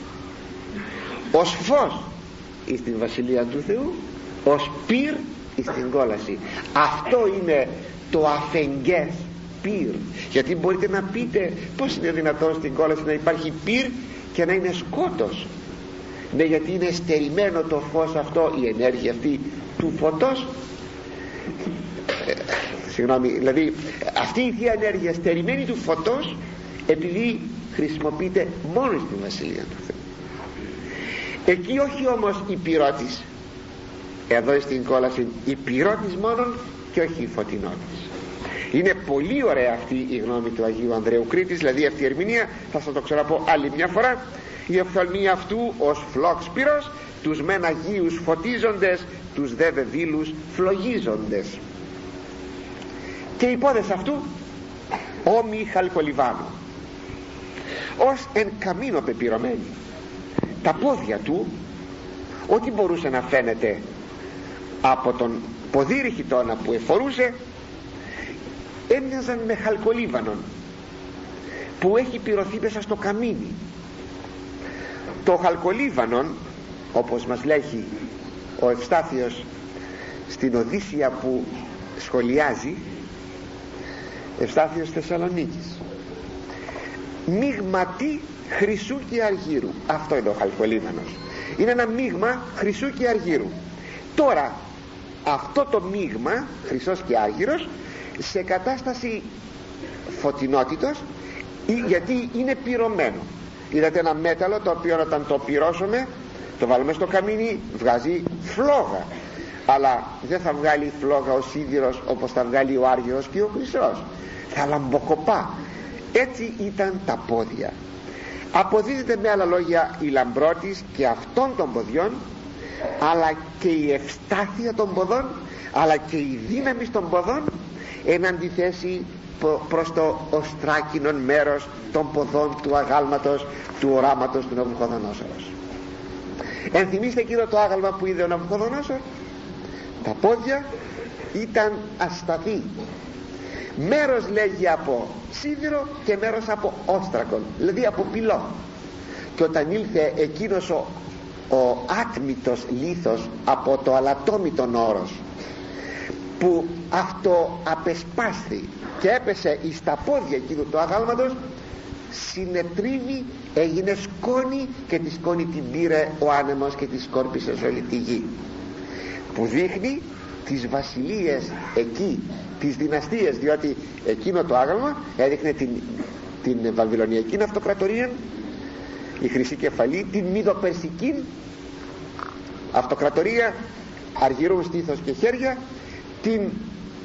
ως φως εις την Βασιλεία του Θεού, ως πυρ εις την κόλαση. Αυτό είναι το αφεγγές πυρ. Γιατί μπορείτε να πείτε πως είναι δυνατόν στην κόλαση να υπάρχει πυρ και να είναι σκότος? Ναι, γιατί είναι στερημένο το φως αυτό, η ενέργεια αυτή του φωτός. ε, συγγνώμη, δηλαδή αυτή η Θεία Ενέργεια στερημένη του φωτός, επειδή χρησιμοποιείται μόνο στην Βασιλεία του Θεού. Εκεί όχι όμως η πυρότης, εδώ στην κόλαση η πυρότης μόνον και όχι η φωτεινότης. Είναι πολύ ωραία αυτή η γνώμη του Αγίου Ανδρέου Κρήτης, δηλαδή αυτή η ερμηνεία. Θα σας το ξαναπώ άλλη μια φορά. Η οφθαλμή αυτού ως φλόξ πυρός, τους μεν Αγίους φωτίζοντες, τους δε βεβήλους φλογίζοντες. Και οι πόδες αυτού όμοι χαλκολιβάνου, ως εν καμίνο πεπυρωμένοι. Τα πόδια του, ό,τι μπορούσε να φαίνεται από τον ποδήρι χιτώνα που εφορούσε, έμοιαζαν με χαλκολίβανον που έχει πυρωθεί μέσα στο καμίνι. Το χαλκολίβανον, όπως μας λέγει ο Ευστάθιος στην Οδύσσεια που σχολιάζει, Ευστάθιος Θεσσαλονίκης, μείγματι χρυσού και αργύρου. Αυτό είναι ο χαλκολίβανος. Είναι ένα μείγμα χρυσού και αργύρου. Τώρα αυτό το μείγμα χρυσός και άργυρος σε κατάσταση φωτεινότητος, γιατί είναι πυρωμένο. Είδατε ένα μέταλλο το οποίο όταν το πυρώσουμε, το βάλουμε στο καμίνι, βγάζει φλόγα, αλλά δεν θα βγάλει φλόγα ο σίδηρος όπως θα βγάλει ο άργυρος και ο χρυσός, θα λαμποκοπά. Έτσι ήταν τα πόδια. Αποδίδεται με άλλα λόγια η λαμπρότης και αυτών των ποδιών, αλλά και η ευστάθεια των ποδών, αλλά και η δύναμη των ποδών, εν αντιθέσει προς το οστράκινον μέρος των ποδών του αγάλματος, του οράματος του Ναβουχοδονόσορος. Ενθυμίστε εκείνο το άγαλμα που είδε ο Ναβουχοδονόσορ? Τα πόδια ήταν ασταθή, μέρος λέγει από σίδηρο και μέρος από όστρακον, δηλαδή από πυλό. Και όταν ήλθε εκείνος ο, ο άτμητος λίθος από το αλατόμητον όρος, που αυτό απεσπάσθη και έπεσε εις τα πόδια εκείνου του αγάλματος, συνετρίβη, έγινε σκόνη και τη σκόνη την πήρε ο άνεμος και τη σκόρπισε σε όλη τη γη, που δείχνει τις βασιλείες εκεί, τις δυναστείες, διότι εκείνο το άγαλμα έδειχνε την, την Βαβυλωνιακή αυτοκρατορία, η χρυσή κεφαλή, την Μηδοπερσική αυτοκρατορία, αργυρού στήθος και χέρια, την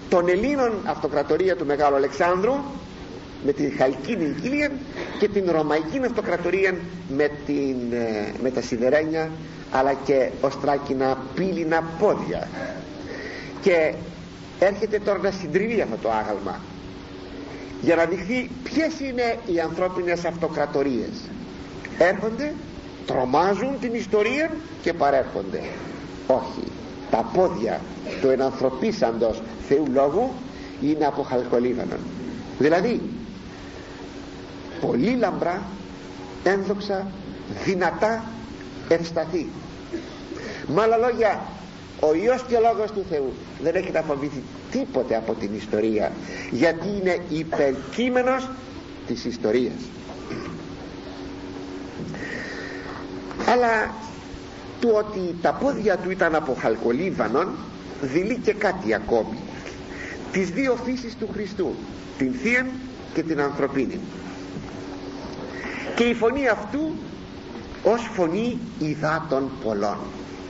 των Ελλήνων αυτοκρατορία του Μεγάλου Αλεξάνδρου με τη Χαλκίνη Κύλια και την Ρωμαϊκή αυτοκρατορία με, την, με τα σιδερένια αλλά και οστράκινα πύληνα πόδια. Και έρχεται τώρα να συντριβεί αυτό το άγαλμα για να δειχθεί ποιες είναι οι ανθρώπινες αυτοκρατορίες. Έρχονται, τρομάζουν την ιστορία και παρέρχονται. Όχι, τα πόδια του ενανθρωπίσαντος Θεού Λόγου είναι από χαλκολίβανον, δηλαδή πολύ λαμπρά, ένδοξα, δυνατά, ευσταθή. Με άλλα λόγια, ο Υιός και Λόγος του Θεού δεν έχει να φοβηθεί τίποτε από την ιστορία, γιατί είναι υπερκείμενος της ιστορίας. Αλλά του ότι τα πόδια του ήταν από χαλκολίβανον δηλεί και κάτι ακόμη, τις δύο φύσεις του Χριστού, την θείαν και την ανθρωπίνη. Και η φωνή αυτού ως φωνή υδάτων πολλών.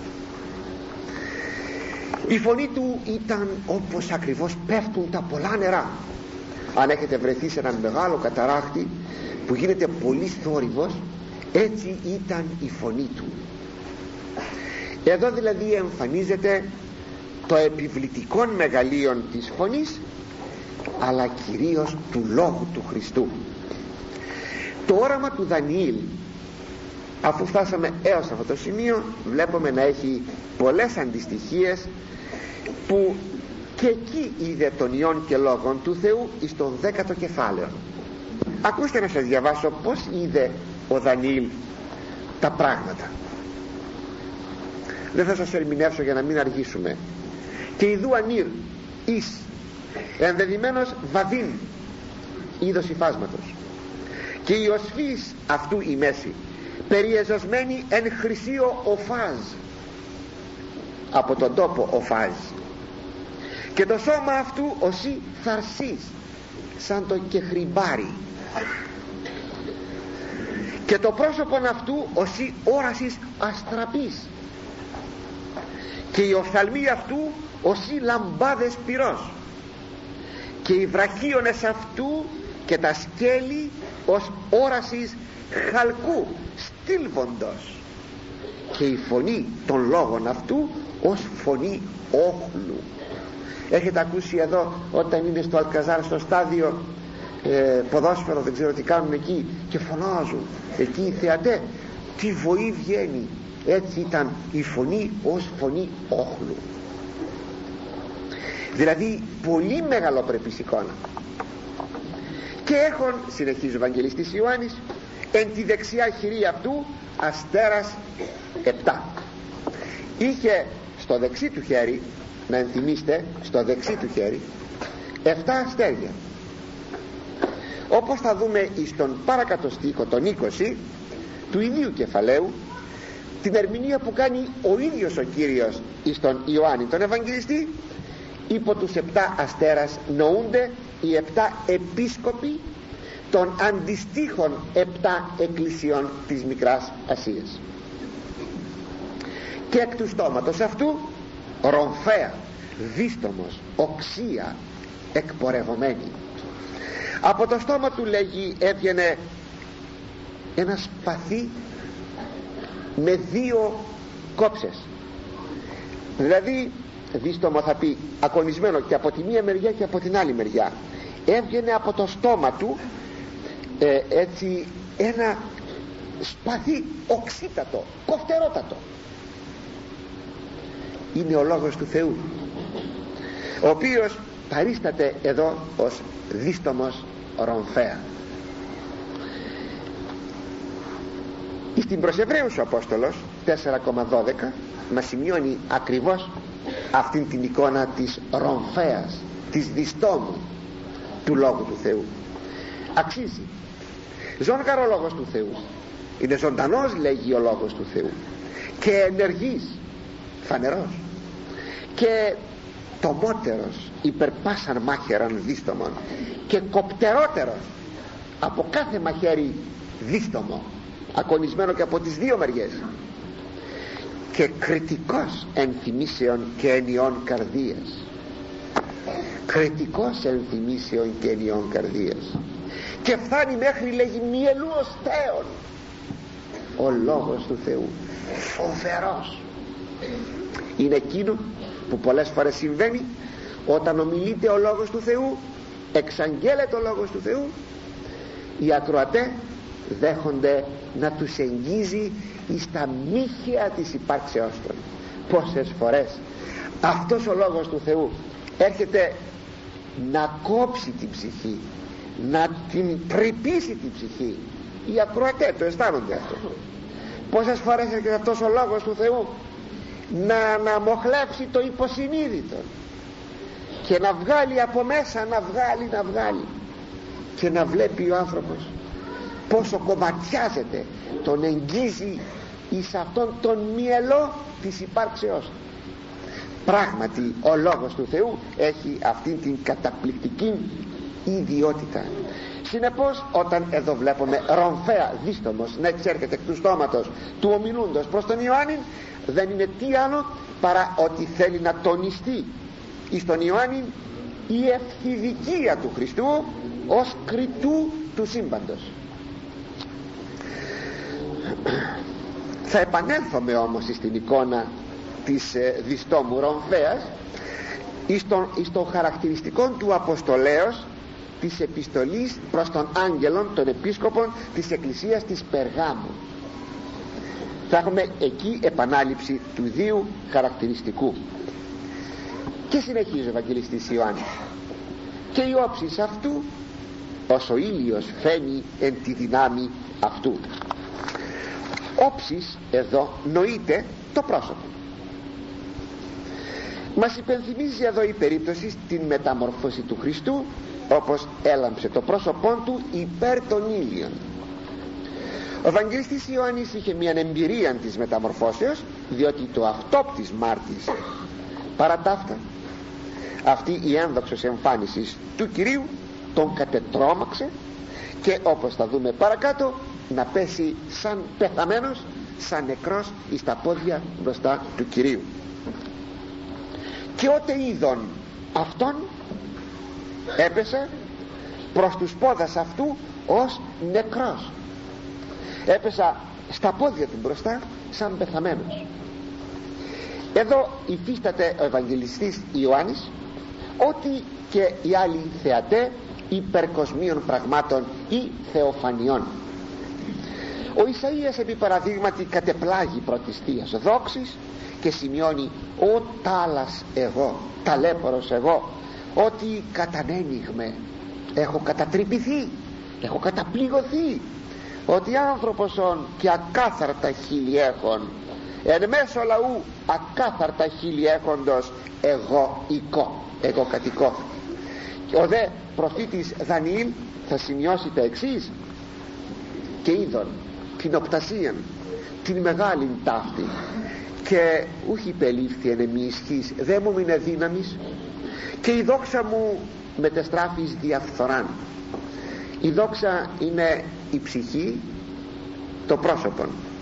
Η φωνή του ήταν όπως ακριβώς πέφτουν τα πολλά νερά. Αν έχετε βρεθεί σε έναν μεγάλο καταράκτη που γίνεται πολύ θόρυβος, έτσι ήταν η φωνή του. Εδώ δηλαδή εμφανίζεται το επιβλητικό μεγαλείο της φωνής, αλλά κυρίως του Λόγου του Χριστού. Το όραμα του Δανιήλ, αφού φτάσαμε έως αυτό το σημείο, βλέπουμε να έχει πολλές αντιστοιχίες που και εκεί είδε τον Υιόν και Λόγον του Θεού εις τον δέκατο κεφάλαιο. Ακούστε να σας διαβάσω πως είδε ο Δανιήλ τα πράγματα. Δεν θα σας ερμηνεύσω για να μην αργήσουμε. Και ιδού ανήρ εις ενδεδειμένος βαδίν, είδος υφάσματος, και η οσφύς αυτού η μέση περιεζωσμένη εν χρυσίο οφάζ, από τον τόπο οφάζ, και το σώμα αυτού οσί θαρσής, σαν το κεχριμπάρι, και το πρόσωπον αυτού οσί όρασης αστραπής, και οι οφθαλμοί αυτού οσί λαμπάδες πυρός, και οι βραχίονες αυτού και τα σκέλη ως όρασης χαλκού στήλβοντος, και η φωνή των λόγων αυτού ως φωνή όχλου. Έχετε ακούσει εδώ όταν είναι στο Αλκαζάρ στο στάδιο ε, ποδόσφαιρο, δεν ξέρω τι κάνουν εκεί, και φωνάζουν εκεί οι θεατές, τι βοή βγαίνει. Έτσι ήταν η φωνή ως φωνή όχλου. Δηλαδή πολύ μεγαλοπρεπής εικόνα. Και έχων, συνεχίζει ο Ευαγγελιστής Ιωάννης, εν τη δεξιά χειρή αυτού αστέρας επτά. Είχε στο δεξί του χέρι, να ενθυμίστε, στο δεξί του χέρι επτά αστέρια, όπως θα δούμε στον παρακάτω στίχο, τον είκοσι του ιδίου κεφαλαίου, την ερμηνεία που κάνει ο ίδιος ο Κύριος στον Ιωάννη τον Ευαγγελιστή. Υπό τους επτά αστέρας νοούνται οι επτά επίσκοποι των αντιστοίχων επτά εκκλησιών της Μικράς Ασίας. Και εκ του στόματος αυτού ρομφαία, δίστομος, οξία, εκπορευωμένη. Από το στόμα του, λέγει, έβγαινε ένα σπαθί με δύο κόψες, δηλαδή δίστομο θα πει ακονισμένο και από τη μία μεριά και από την άλλη μεριά. Έβγαινε από το στόμα του ε, έτσι ένα σπαθί οξύτατο, κοφτερότατο. Είναι ο Λόγος του Θεού, ο οποίος παρίσταται εδώ ως δίστομος ρομφαία. Στην προς Εβραίους ο Απόστολος τέσσερα δώδεκα μας σημειώνει ακριβώς αυτήν την εικόνα της ρομφέας, της διστόμου του Λόγου του Θεού. Αξίζει. Ζώνγαρο ο Λόγος του Θεού, είναι ζωντανός, λέγει ο Λόγος του Θεού, και ενεργής, φανερός, και τομότερος υπερ πάσαν μάχαιραν δίστομον, και κοπτερότερος από κάθε μαχαίρι δίστομο, ακονισμένο και από τις δύο μεριές, και κριτικός εν θυμήσεων και ενιών καρδίας. κριτικός ενθυμήσεων και ενιών καρδίας, και φτάνει μέχρι, λέγει, μυελούς θέων. Ο λόγος του Θεού φοβερός είναι εκείνο που πολλές φορές συμβαίνει όταν ομιλείται ο λόγος του Θεού, εξαγγέλλεται ο λόγος του Θεού, οι ακροατές δέχονται να τους εγγίζει εις τα μύχια της υπάρξεώς των. Πόσες φορές αυτός ο λόγος του Θεού έρχεται να κόψει την ψυχή, να την τρυπήσει την ψυχή. Οι ακροατές το αισθάνονται αυτό. Πόσες φορές έρχεται αυτός ο λόγος του Θεού να αναμοχλεύσει το υποσυνείδητο και να βγάλει από μέσα, να βγάλει, να βγάλει, και να βλέπει ο άνθρωπος πόσο κομματιάζεται, τον εγγίζει εις αυτόν τον μυελό της υπάρξεώς του. Πράγματι ο λόγος του Θεού έχει αυτήν την καταπληκτική ιδιότητα. Συνεπώς, όταν εδώ βλέπουμε ρομφαία δίστομος να εξέρχεται εκ του στόματος του ομιλούντος προς τον Ιωάννη, δεν είναι τι άλλο παρά ότι θέλει να τονιστεί εις τον Ιωάννη η ευθυδικία του Χριστού ως κριτού του σύμπαντος. Θα επανέλθουμε όμως στην εικόνα της ε, διστόμου ρομφαίας εις τον, εις τον χαρακτηριστικό του αποστολέως της επιστολής προς τον άγγελον των επίσκοπων της εκκλησίας της Περγάμου. Θα έχουμε εκεί επανάληψη του δύο χαρακτηριστικού. Και συνεχίζει ο Ευαγγελιστής Ιωάννης: και η όψης αυτού ως ο ήλιος φαίνει εν τη δυνάμει αυτού. Όψης εδώ νοείται το πρόσωπο. Μας υπενθυμίζει εδώ η περίπτωση στην μεταμορφώση του Χριστού, όπως έλαμψε το πρόσωπό του υπέρ των ήλιων. Ο Ευαγγελιστής Ιωάννης είχε μια εμπειρία της μεταμορφώσεως, διότι το αυτόπτης μάρτης παρά ταύτα αυτή η ένδοξος εμφάνιση του Κυρίου τον κατετρώμαξε, και όπως θα δούμε παρακάτω, να πέσει σαν πεθαμένος, σαν νεκρός εις τα πόδια μπροστά του Κυρίου. Και ότε είδον αυτόν, έπεσε προς τους πόδας αυτού ως νεκρός. Έπεσα στα πόδια του μπροστά σαν πεθαμένος. Εδώ υφίσταται ο Ευαγγελιστής Ιωάννης ότι και οι άλλοι θεατέ υπερκοσμίων πραγμάτων ή θεοφανιών. Ο Ισαΐας επί παραδείγματι κατεπλάγει πρώτης θείας δόξης και σημειώνει: «Ο τάλας εγώ, ταλέπορος εγώ, ότι κατανένιγμε, έχω κατατρυπηθεί, έχω καταπληγωθεί, ότι άνθρωπος ον και ακάθαρτα χείλη έχων, εν μέσω λαού ακάθαρτα χείλη έχοντος εγώ οικό, εγώ κατοικώ». Και ο δε προφήτης Δανιήλ θα σημειώσει τα εξής: «Και είδον την οπτασίαν, την μεγάλην ταύτη, και ούχι υπελήφθη εν εμεί ισχύς, δε μου μείνε δύναμης, και η δόξα μου μετεστράφης διαφθοράν». Η δόξα είναι η ψυχή, το πρόσωπο.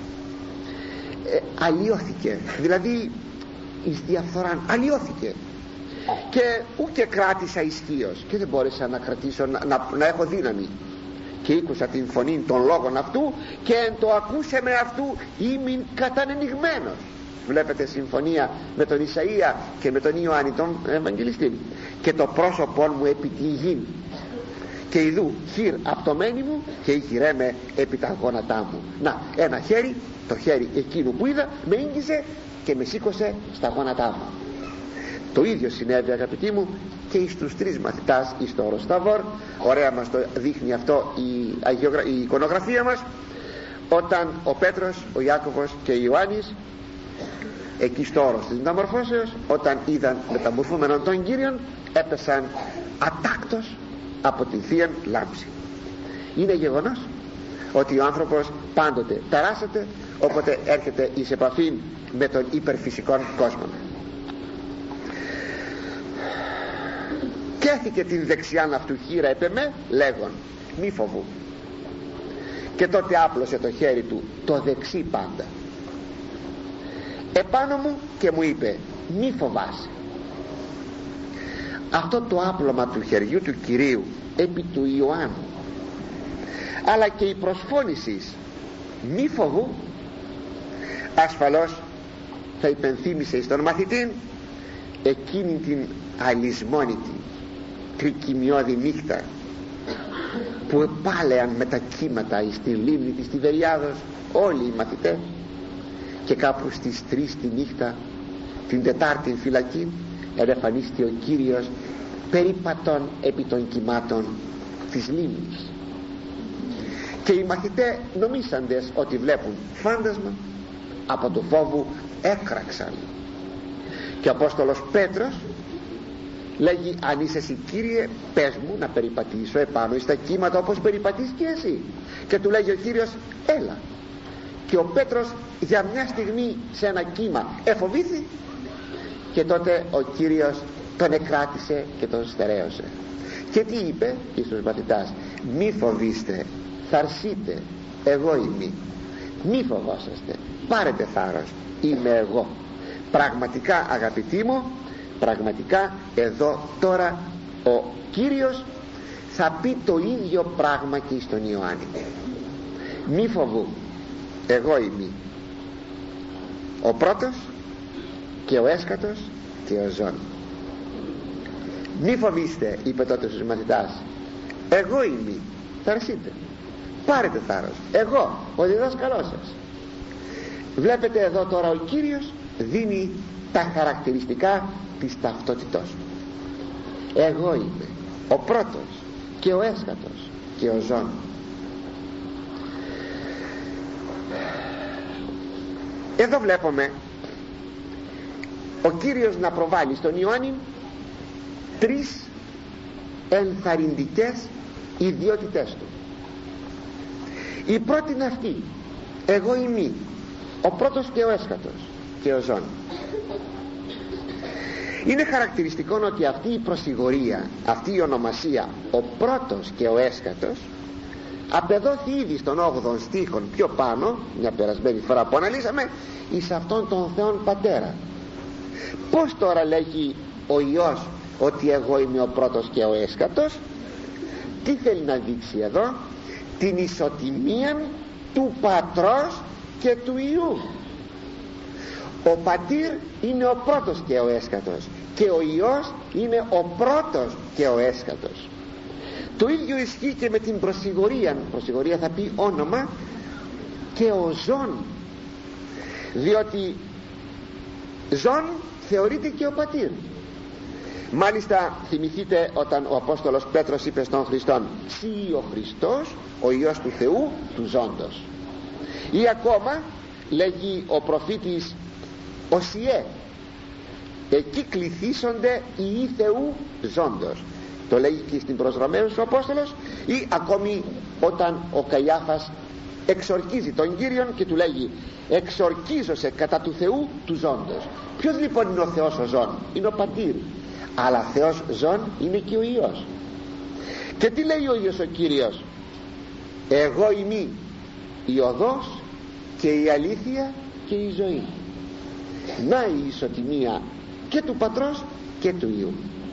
Ε, αλλοιώθηκε, δηλαδή εις διαφθοράν, αλλοιώθηκε, και ούκε κράτησα ισχύος, και δεν μπόρεσα να κρατήσω, να, να, να έχω δύναμη. Και ήκουσα την φωνή των λόγων αυτού, και εν το ακούσε με αυτού ήμην κατανενιγμένος. Βλέπετε συμφωνία με τον Ισαΐα και με τον Ιωάννη τον Ευαγγελιστή. «Και το πρόσωπό μου επί τη γη, και ιδού χειρ απτωμένη μου, και η χειρέμε επί τα γόνατά μου». Να, ένα χέρι, το χέρι εκείνου που είδα, με ίγγιζε και με σήκωσε στα γόνατά μου. Το ίδιο συνέβη, αγαπητοί μου, και εις τους τρεις μαθητάς εις το όρος Σταβόρ. Ωραία μας το δείχνει αυτό η, αγιογρα... η εικονογραφία μας, όταν ο Πέτρος, ο Ιάκωβος και ο Ιωάννης εκεί στο όρος της μεταμορφώσεως, όταν είδαν μεταμορφούμενον τον Κύριον, έπεσαν ατάκτος από την Θεία Λάμψη. Είναι γεγονός ότι ο άνθρωπος πάντοτε ταράσσεται όποτε έρχεται εις επαφή με τον υπερφυσικό κόσμο. Κέθηκε την δεξιάν αυτού χείρα επεμέ, λέγον: «Μη φοβού». Και τότε άπλωσε το χέρι του, το δεξί πάντα, επάνω μου, και μου είπε: «Μη φοβάσαι». αυτό το άπλωμα του χεριού του Κυρίου επί του Ιωάννου, αλλά και η προσφώνηση μη φοβού, ασφαλώς θα υπενθύμησε στον μαθητή εκείνη την αλυσμόνητη τρικυμιώδη νύχτα που επάλεαν με τα κύματα στη λίμνη της Τιβεριάδος όλοι οι μαθητές, και κάπου στις τρεις τη νύχτα, την Τετάρτη φυλακή, ερεφανίστη ο Κύριος περίπατον επί των κυμάτων της λίμνης, και οι μαθητές νομίσαντες ότι βλέπουν φάντασμα, από το φόβο έκραξαν. Και ο Απόστολος Πέτρος λέγει, αν είσαι εσύ Κύριε, πες μου να περιπατήσω επάνω στα κύματα όπως περιπατείς και εσύ. Και του λέγει ο Κύριος, έλα. Και ο Πέτρος για μια στιγμή σε ένα κύμα εφοβήθη, και τότε ο Κύριος τον εκράτησε και τον στερέωσε. Και τι είπε στους μαθητάς? Μη φοβήστε, θαρσείτε, εγώ είμαι. Μη φοβόσαστε, πάρετε θάρρος, είμαι εγώ. Πραγματικά αγαπητοί μου, πραγματικά εδώ τώρα ο Κύριος θα πει το ίδιο πράγμα και στον Ιωάννη. Μη φοβού, εγώ είμαι ο πρώτος και ο έσκατος και ο ζών. Μη φοβήστε, είπε τότε στους μαθητάς, εγώ είμαι, θαρσείτε, πάρετε θάρρος, εγώ ο διδάσκαλός σας. Βλέπετε εδώ τώρα ο Κύριος δίνει τα χαρακτηριστικά της ταυτότητός του. Εγώ είμαι ο πρώτος και ο έσκατος και ο ζών. Εδώ βλέπουμε ο Κύριος να προβάλλει στον Ιωάννη τρεις ενθαρρυντικές ιδιότητές του. Η πρώτη είναι αυτή, εγώ είμαι ο πρώτος και ο έσκατος και ο ζών. Είναι χαρακτηριστικό ότι αυτή η προσιγωρία, αυτή η ονομασία, ο πρώτος και ο έσκατος, απεδόθη ήδη στον όγδοον στίχον πιο πάνω, μια περασμένη φορά που αναλύσαμε, εις αυτόν τον Θεόν Πατέρα. Πώς τώρα λέγει ο Υιός ότι εγώ είμαι ο πρώτος και ο έσκατος? Τι θέλει να δείξει εδώ? Την ισοτιμία του Πατρός και του Υιού. Ο Πατήρ είναι ο πρώτος και ο έσκατος, και ο Υιός είναι ο πρώτος και ο έσκατος. Το ίδιο ισχύει και με την προσιγωρία. Προσιγωρία θα πει όνομα, και ο ζών, διότι ζών θεωρείται και ο Πατήρ. Μάλιστα θυμηθείτε όταν ο Απόστολος Πέτρος είπε στον Χριστόν, «Συ ο Χριστός, ο Υιός του Θεού, του ζώντος». Ή ακόμα λέγει ο προφήτης Οσιέ, «Εκεί κληθήσονται οι Υιοί Θεού ζώντος». Το λέγει και στην προς Ρωμαίους ο Απόστολος. Ή ακόμη όταν ο Καϊάφας εξορκίζει τον Κύριον και του λέγει, «Εξορκίζωσε κατά του Θεού του ζώντος». Ποιος λοιπόν είναι ο Θεός ο ζών? Είναι ο Πατήρ, αλλά Θεός ζών είναι και ο Υιός. Και τι λέει ο ίδιος ο Κύριος? «Εγώ είμαι η οδός και η αλήθεια και η ζωή». Να η ισοτιμία και του Πατρός και του Υιού.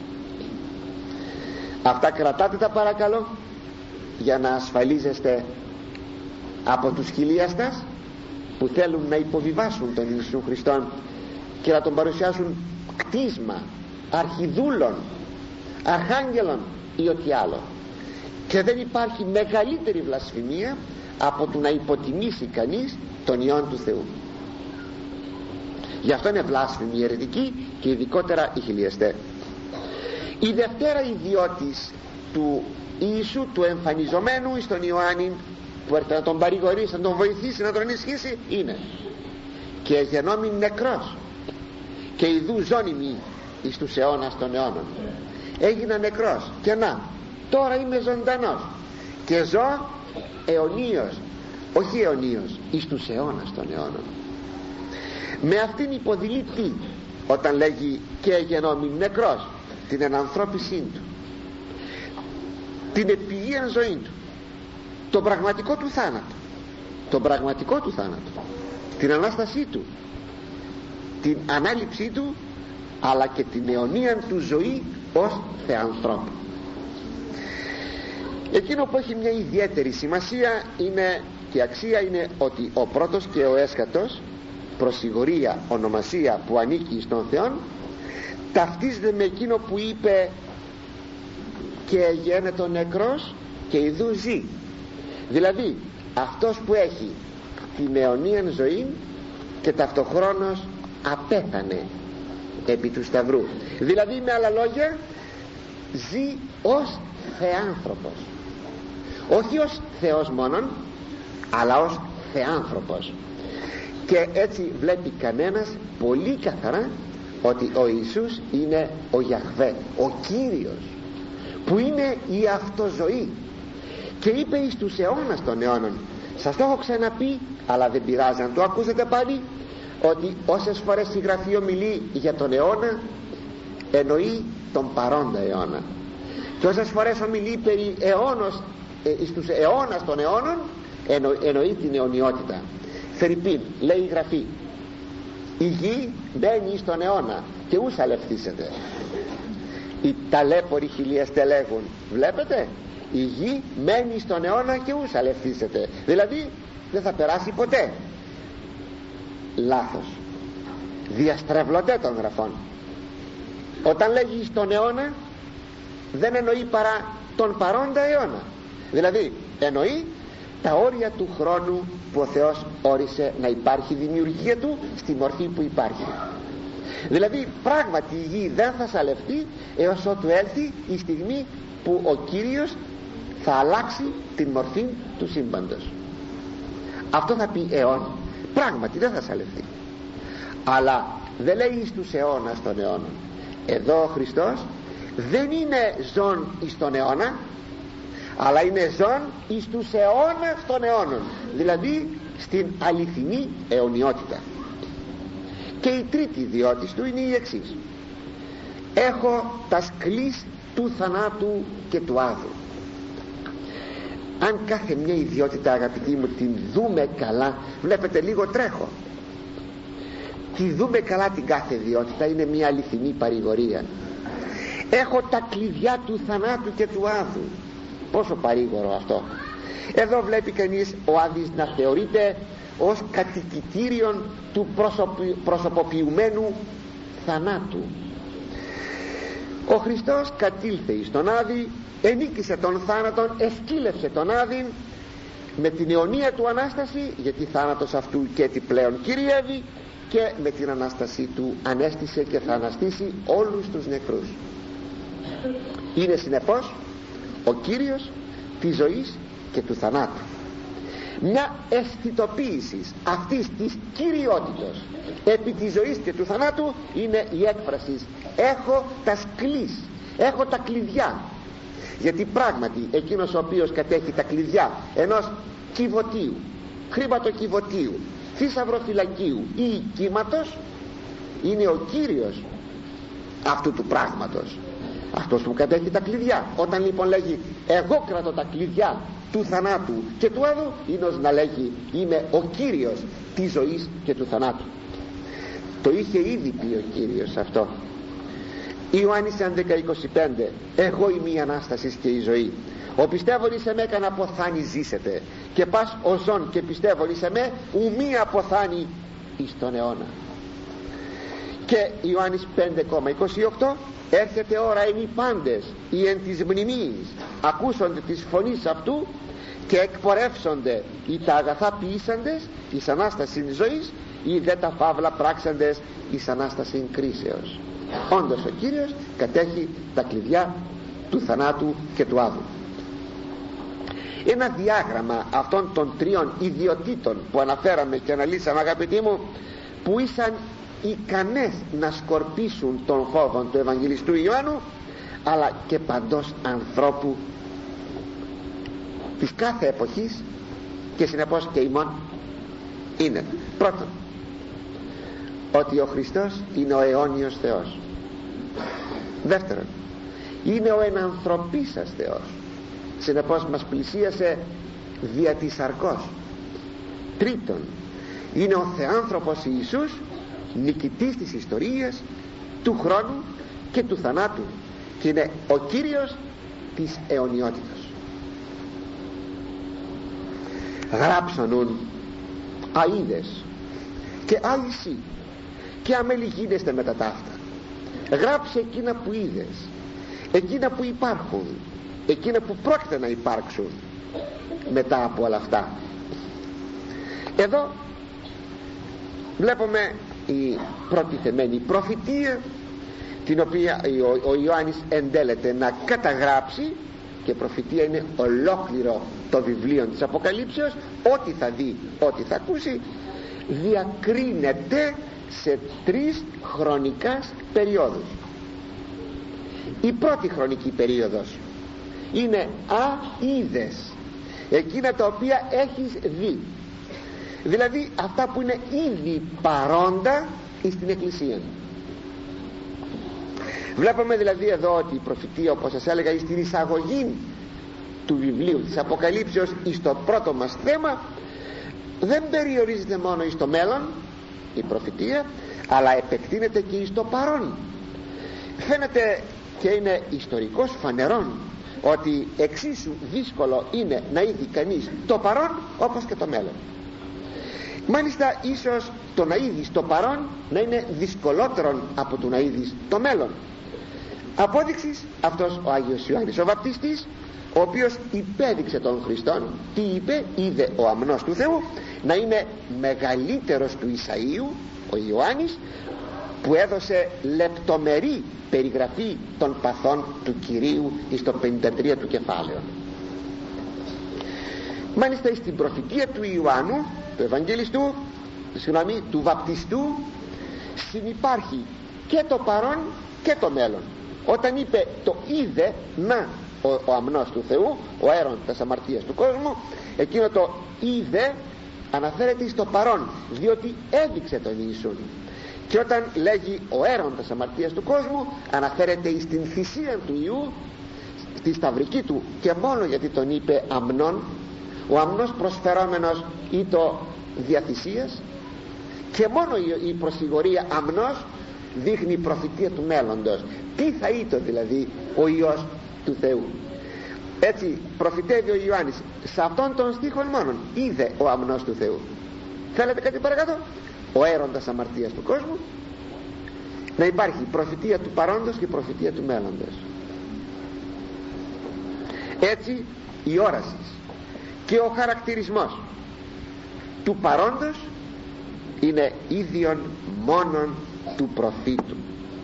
Αυτά κρατάτε τα παρακαλώ, για να ασφαλίζεστε από τους χιλίαστας που θέλουν να υποβιβάσουν τον Ιησού Χριστόν και να τον παρουσιάσουν κτίσμα αρχιδούλων, αρχάγγελων ή ό,τι άλλο. Και δεν υπάρχει μεγαλύτερη βλασφημία από το να υποτιμήσει κανείς τον Υιόν του Θεού. Γι' αυτό είναι βλάσφημοι οι αιρετικοί και ειδικότερα οι χιλιαστές. Η δευτέρα ιδιώτης του Ιησού, του εμφανιζομένου στον Ιωάννη, που έρθει να τον παρηγορήσει, να τον βοηθήσει, να τον ενισχύσει, είναι «Και γενόμην νεκρός και ιδού ζώνημι εις τους αιώνας των αιώνων». Έγινα νεκρός και να, τώρα είμαι ζωντανός και ζω αιωνίως, όχι αιωνίως, εις τους αιώνας των αιώνων. Με αυτήν υποδηλεί τι όταν λέγει «Και γενόμην νεκρός»? Την ενανθρώπισή του, την επιγείαν ζωή του, τον πραγματικό του θάνατο, τον πραγματικό του θάνατο, την Ανάστασή του, την ανάληψή του, αλλά και την αιωνίαν του ζωή ως θεανθρώπου. Εκείνο που έχει μια ιδιαίτερη σημασία είναι, και αξία, είναι ότι ο πρώτος και ο έσχατος, προσιγωρία, ονομασία που ανήκει στον Θεόν, ταυτίζεται με εκείνο που είπε και γένετο νεκρός και ιδού ζει. Δηλαδή αυτός που έχει την αιωνίαν ζωή και ταυτοχρόνως απέθανε επί του σταυρού, δηλαδή με άλλα λόγια ζει ως θεάνθρωπος, όχι ως Θεός μόνον, αλλά ως θεάνθρωπος. Και έτσι βλέπει κανένας πολύ καθαρά ότι ο Ιησούς είναι ο Ιαχβέ, ο Κύριος, που είναι η αυτοζωή. Και είπε εις τους αιώνας των αιώνων, σας το έχω ξαναπεί αλλά δεν πειράζει αν το ακούσετε πάλι, ότι όσες φορές η Γραφή ομιλεί για τον αιώνα, εννοεί τον παρόντα αιώνα, και όσες φορές ομιλεί περί αιώνος, ε, εις τους αιώνας των αιώνων, εννο, εννοεί την αιωνιότητα. Φερρυπίν, λέει η Γραφή, η γη μπαίνει στον αιώνα και ους αλευθύσεται. Οι ταλέποροι χιλιαστέ λέγουν, βλέπετε, η γη μένει στον αιώνα και ους αλευθύσεται, δηλαδή δεν θα περάσει ποτέ. Λάθος, διαστρεβλωτέ των γραφών. Όταν λέγει στον αιώνα δεν εννοεί παρά τον παρόντα αιώνα, δηλαδή εννοεί τα όρια του χρόνου που ο Θεός όρισε να υπάρχει δημιουργία του στη μορφή που υπάρχει. Δηλαδή πράγματι η γη δεν θα σαλευτεί έως ότου έλθει η στιγμή που ο Κύριος θα αλλάξει την μορφή του σύμπαντος. Αυτό θα πει αιών, πράγματι δεν θα σαλευτεί. Αλλά δεν λέει εις τους αιώνας των αιώνων. Εδώ ο Χριστός δεν είναι ζών εις τον αιώνα, αλλά είναι ζών εις τους αιώνας των αιώνων, δηλαδή στην αληθινή αιωνιότητα. Και η τρίτη ιδιότης του είναι η εξής: έχω τα σκλής του θανάτου και του άδου. Αν κάθε μια ιδιότητα, αγαπητοί μου, την δούμε καλά, βλέπετε λίγο τρέχω, τη δούμε καλά την κάθε ιδιότητα, είναι μια αληθινή παρηγορία. Έχω τα κλειδιά του θανάτου και του άδου. Πόσο παρήγορο αυτό. Εδώ βλέπει κανείς ο Άδης να θεωρείται ως κατοικητήριον του προσωπι, προσωποποιημένου θανάτου. Ο Χριστός κατήλθε εις τον Άδη, ενίκησε τον θάνατον, εσκύλευσε τον Άδη με την αιωνία του Ανάσταση, γιατί θάνατος αυτού και τι πλέον κυριεύει, και με την Ανάσταση του ανέστησε και θα αναστήσει όλους τους νεκρούς. Είναι συνεπώς ο Κύριος της ζωής και του θανάτου. Μια αισθητοποίηση αυτής της κυριότητος επί της ζωής και του θανάτου είναι η έκφραση έχω τα σκλής, έχω τα κλειδιά. Γιατί πράγματι εκείνος ο οποίος κατέχει τα κλειδιά ενός κυβωτίου, χρηματοκιβωτίου, θησαυροφυλακίου ή κύματος, είναι ο Κύριος αυτού του πράγματος, αυτός που κατέχει τα κλειδιά. Όταν λοιπόν λέγει εγώ κρατώ τα κλειδιά του θανάτου και του άδου, είναι ως να λέγει είμαι ο Κύριος της ζωής και του θανάτου. Το είχε ήδη πει ο Κύριος αυτό. Ιωάννης έντεκα είκοσι πέντε, εγώ είμαι η Ανάσταση και η ζωή, ο πιστεύων εις εμέ καν αποθάνει ζήσετε, και πας ο ζών και πιστεύων εις εμέ ουμή αποθάνει εις τον αιώνα. Και Ιωάννης πέντε είκοσι οκτώ, έρχεται ώρα εν οι πάντες οι εν της μνημείας ακούσονται της φωνής αυτού και εκπορεύσονται οι τα αγαθά ποιήσαντες εις Ανάστασιν ζωής, ή δε τα φαύλα πράξαντες εις Ανάστασιν κρίσεως. Όντως ο Κύριος κατέχει τα κλειδιά του θανάτου και του άδου. Ένα διάγραμμα αυτών των τριών ιδιωτήτων που αναφέραμε και αναλύσαμε, αγαπητοί μου, που ήσαν ικανές να σκορπίσουν τον φόβο του Ευαγγελιστού Ιωάννου, αλλά και παντός ανθρώπου της κάθε εποχής και συνεπώς και ημών, είναι πρώτον ότι ο Χριστός είναι ο αιώνιος Θεός. Δεύτερον, είναι ο ενανθρωπίσας Θεός, συνεπώς μας πλησίασε δια της σαρκός. Τρίτον, είναι ο θεάνθρωπος Ιησούς, νικητής της ιστορίας, του χρόνου και του θανάτου, και είναι ο Κύριος της αιωνιότητας. Γράψανον αίδες και άισι και αμελιγίνεστε μετά ταύτα. Γράψε εκείνα που είδες, εκείνα που υπάρχουν, εκείνα που πρόκειται να υπάρξουν μετά από όλα αυτά. Εδώ βλέπουμε η προτιθεμένη προφητεία, την οποία ο, ο Ιωάννης εντέλεται να καταγράψει, και προφητεία είναι ολόκληρο το βιβλίο της Αποκαλύψεως. Ό,τι θα δει, ό,τι θα ακούσει, διακρίνεται σε τρεις χρονικές περιόδους. Η πρώτη χρονική περίοδος είναι αίδες, εκείνα τα οποία έχεις δει, δηλαδή αυτά που είναι ήδη παρόντα στην Εκκλησία. Βλέπουμε δηλαδή εδώ ότι η προφητεία, όπως σας έλεγα, στην εισαγωγή του βιβλίου της Αποκαλύψεως εις το πρώτο μας θέμα, δεν περιορίζεται μόνο εις το μέλλον η προφητεία, αλλά επεκτείνεται και εις το παρόν. Φαίνεται και είναι ιστορικός φανερόν ότι εξίσου δύσκολο είναι να είδει κανείς το παρόν όπως και το μέλλον. Μάλιστα ίσως το να είδεις το παρόν να είναι δυσκολότερο από το να είδεις το μέλλον. Απόδειξης αυτός ο Άγιος Ιωάννης ο Βαπτιστής, ο οποίος υπέδειξε τον Χριστόν. Τι είπε? Είδε ο αμνός του Θεού να είναι μεγαλύτερος του Ισαΐου, ο Ιωάννης, που έδωσε λεπτομερή περιγραφή των παθών του Κυρίου στο πενήντα τρία του κεφάλαιο. Μάλιστα στην προφητεία του Ιωάννου, του Ευαγγελιστού, συγγνώμη, του Βαπτιστού, συνυπάρχει και το παρόν και το μέλλον. Όταν είπε το είδε να ο, ο αμνός του Θεού, ο αίρον της αμαρτίας του κόσμου, εκείνο το είδε αναφέρεται στο παρόν, διότι έδειξε τον Ιησούν. Και όταν λέγει ο αίρον της αμαρτίας του κόσμου, αναφέρεται στην θυσία του Ιού, στη σταυρική του, και μόνο γιατί τον είπε αμνόν, ο αμνός προσφερόμενος ή το διαθυσίας, και μόνο η προσιγωρία αμνός δείχνει η προφητεία του μέλλοντος. Τι θα ήτο δηλαδή ο Υιός του Θεού. Έτσι προφητεύει ο Ιωάννης σε αυτόν τον στίχο μόνον. Είδε ο αμνός του Θεού. Θέλετε κάτι παρακάτω? Ο αίροντας αμαρτίας του κόσμου. Να υπάρχει προφητεία του παρόντος και προφητεία του μέλλοντος. Έτσι η όραση και ο χαρακτηρισμός του παρόντος είναι ίδιον μόνον του προφήτου.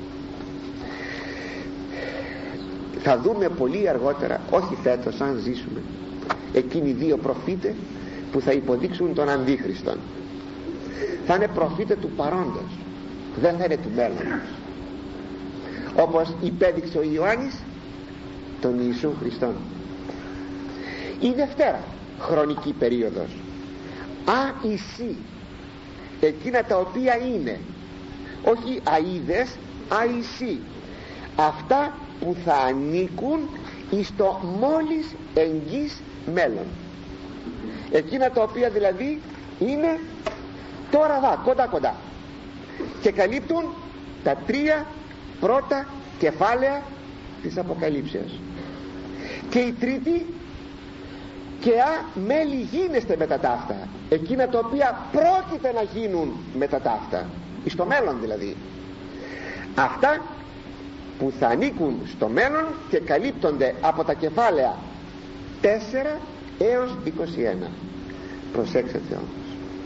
Θα δούμε πολύ αργότερα, όχι φέτος, αν ζήσουμε, εκείνοι οι δύο προφήτες που θα υποδείξουν τον Αντίχριστον. Θα είναι προφήτε του παρόντος, δεν θα είναι του μέλλοντος, όπως υπέδειξε ο Ιωάννης τον Ιησού Χριστόν. Η δευτέρα χρονική περίοδος, αησί, εκείνα τα οποία είναι, όχι αίδες, αησί, αυτά που θα ανήκουν εις το μόλις εγγύς μέλλον, εκείνα τα οποία δηλαδή είναι τώρα δα, κοντά κοντά, και καλύπτουν τα τρία πρώτα κεφάλαια της Αποκαλύψεως. Και η τρίτη, και α μέλη γίνεστε μετά ταύτα, εκείνα τα οποία πρόκειται να γίνουν μετά ταύτα, εις το μέλλον δηλαδή, αυτά που θα ανήκουν στο μέλλον και καλύπτονται από τα κεφάλαια τέσσερα έως είκοσι ένα. Προσέξτε όμως,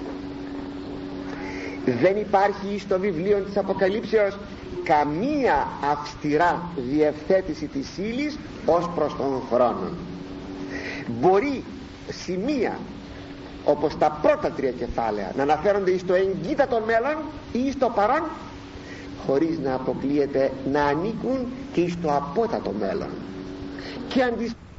δεν υπάρχει στο βιβλίο της Αποκαλύψεως καμία αυστηρά διευθέτηση της ύλης ως προς τον χρόνο. Μπορεί σημεία όπως τα πρώτα τρία κεφάλαια να αναφέρονται εις το εγκύτατο μέλλον ή εις το παρόν, χωρίς να αποκλείεται να ανήκουν και εις το απότατο μέλλον. Και αντιστοιχεία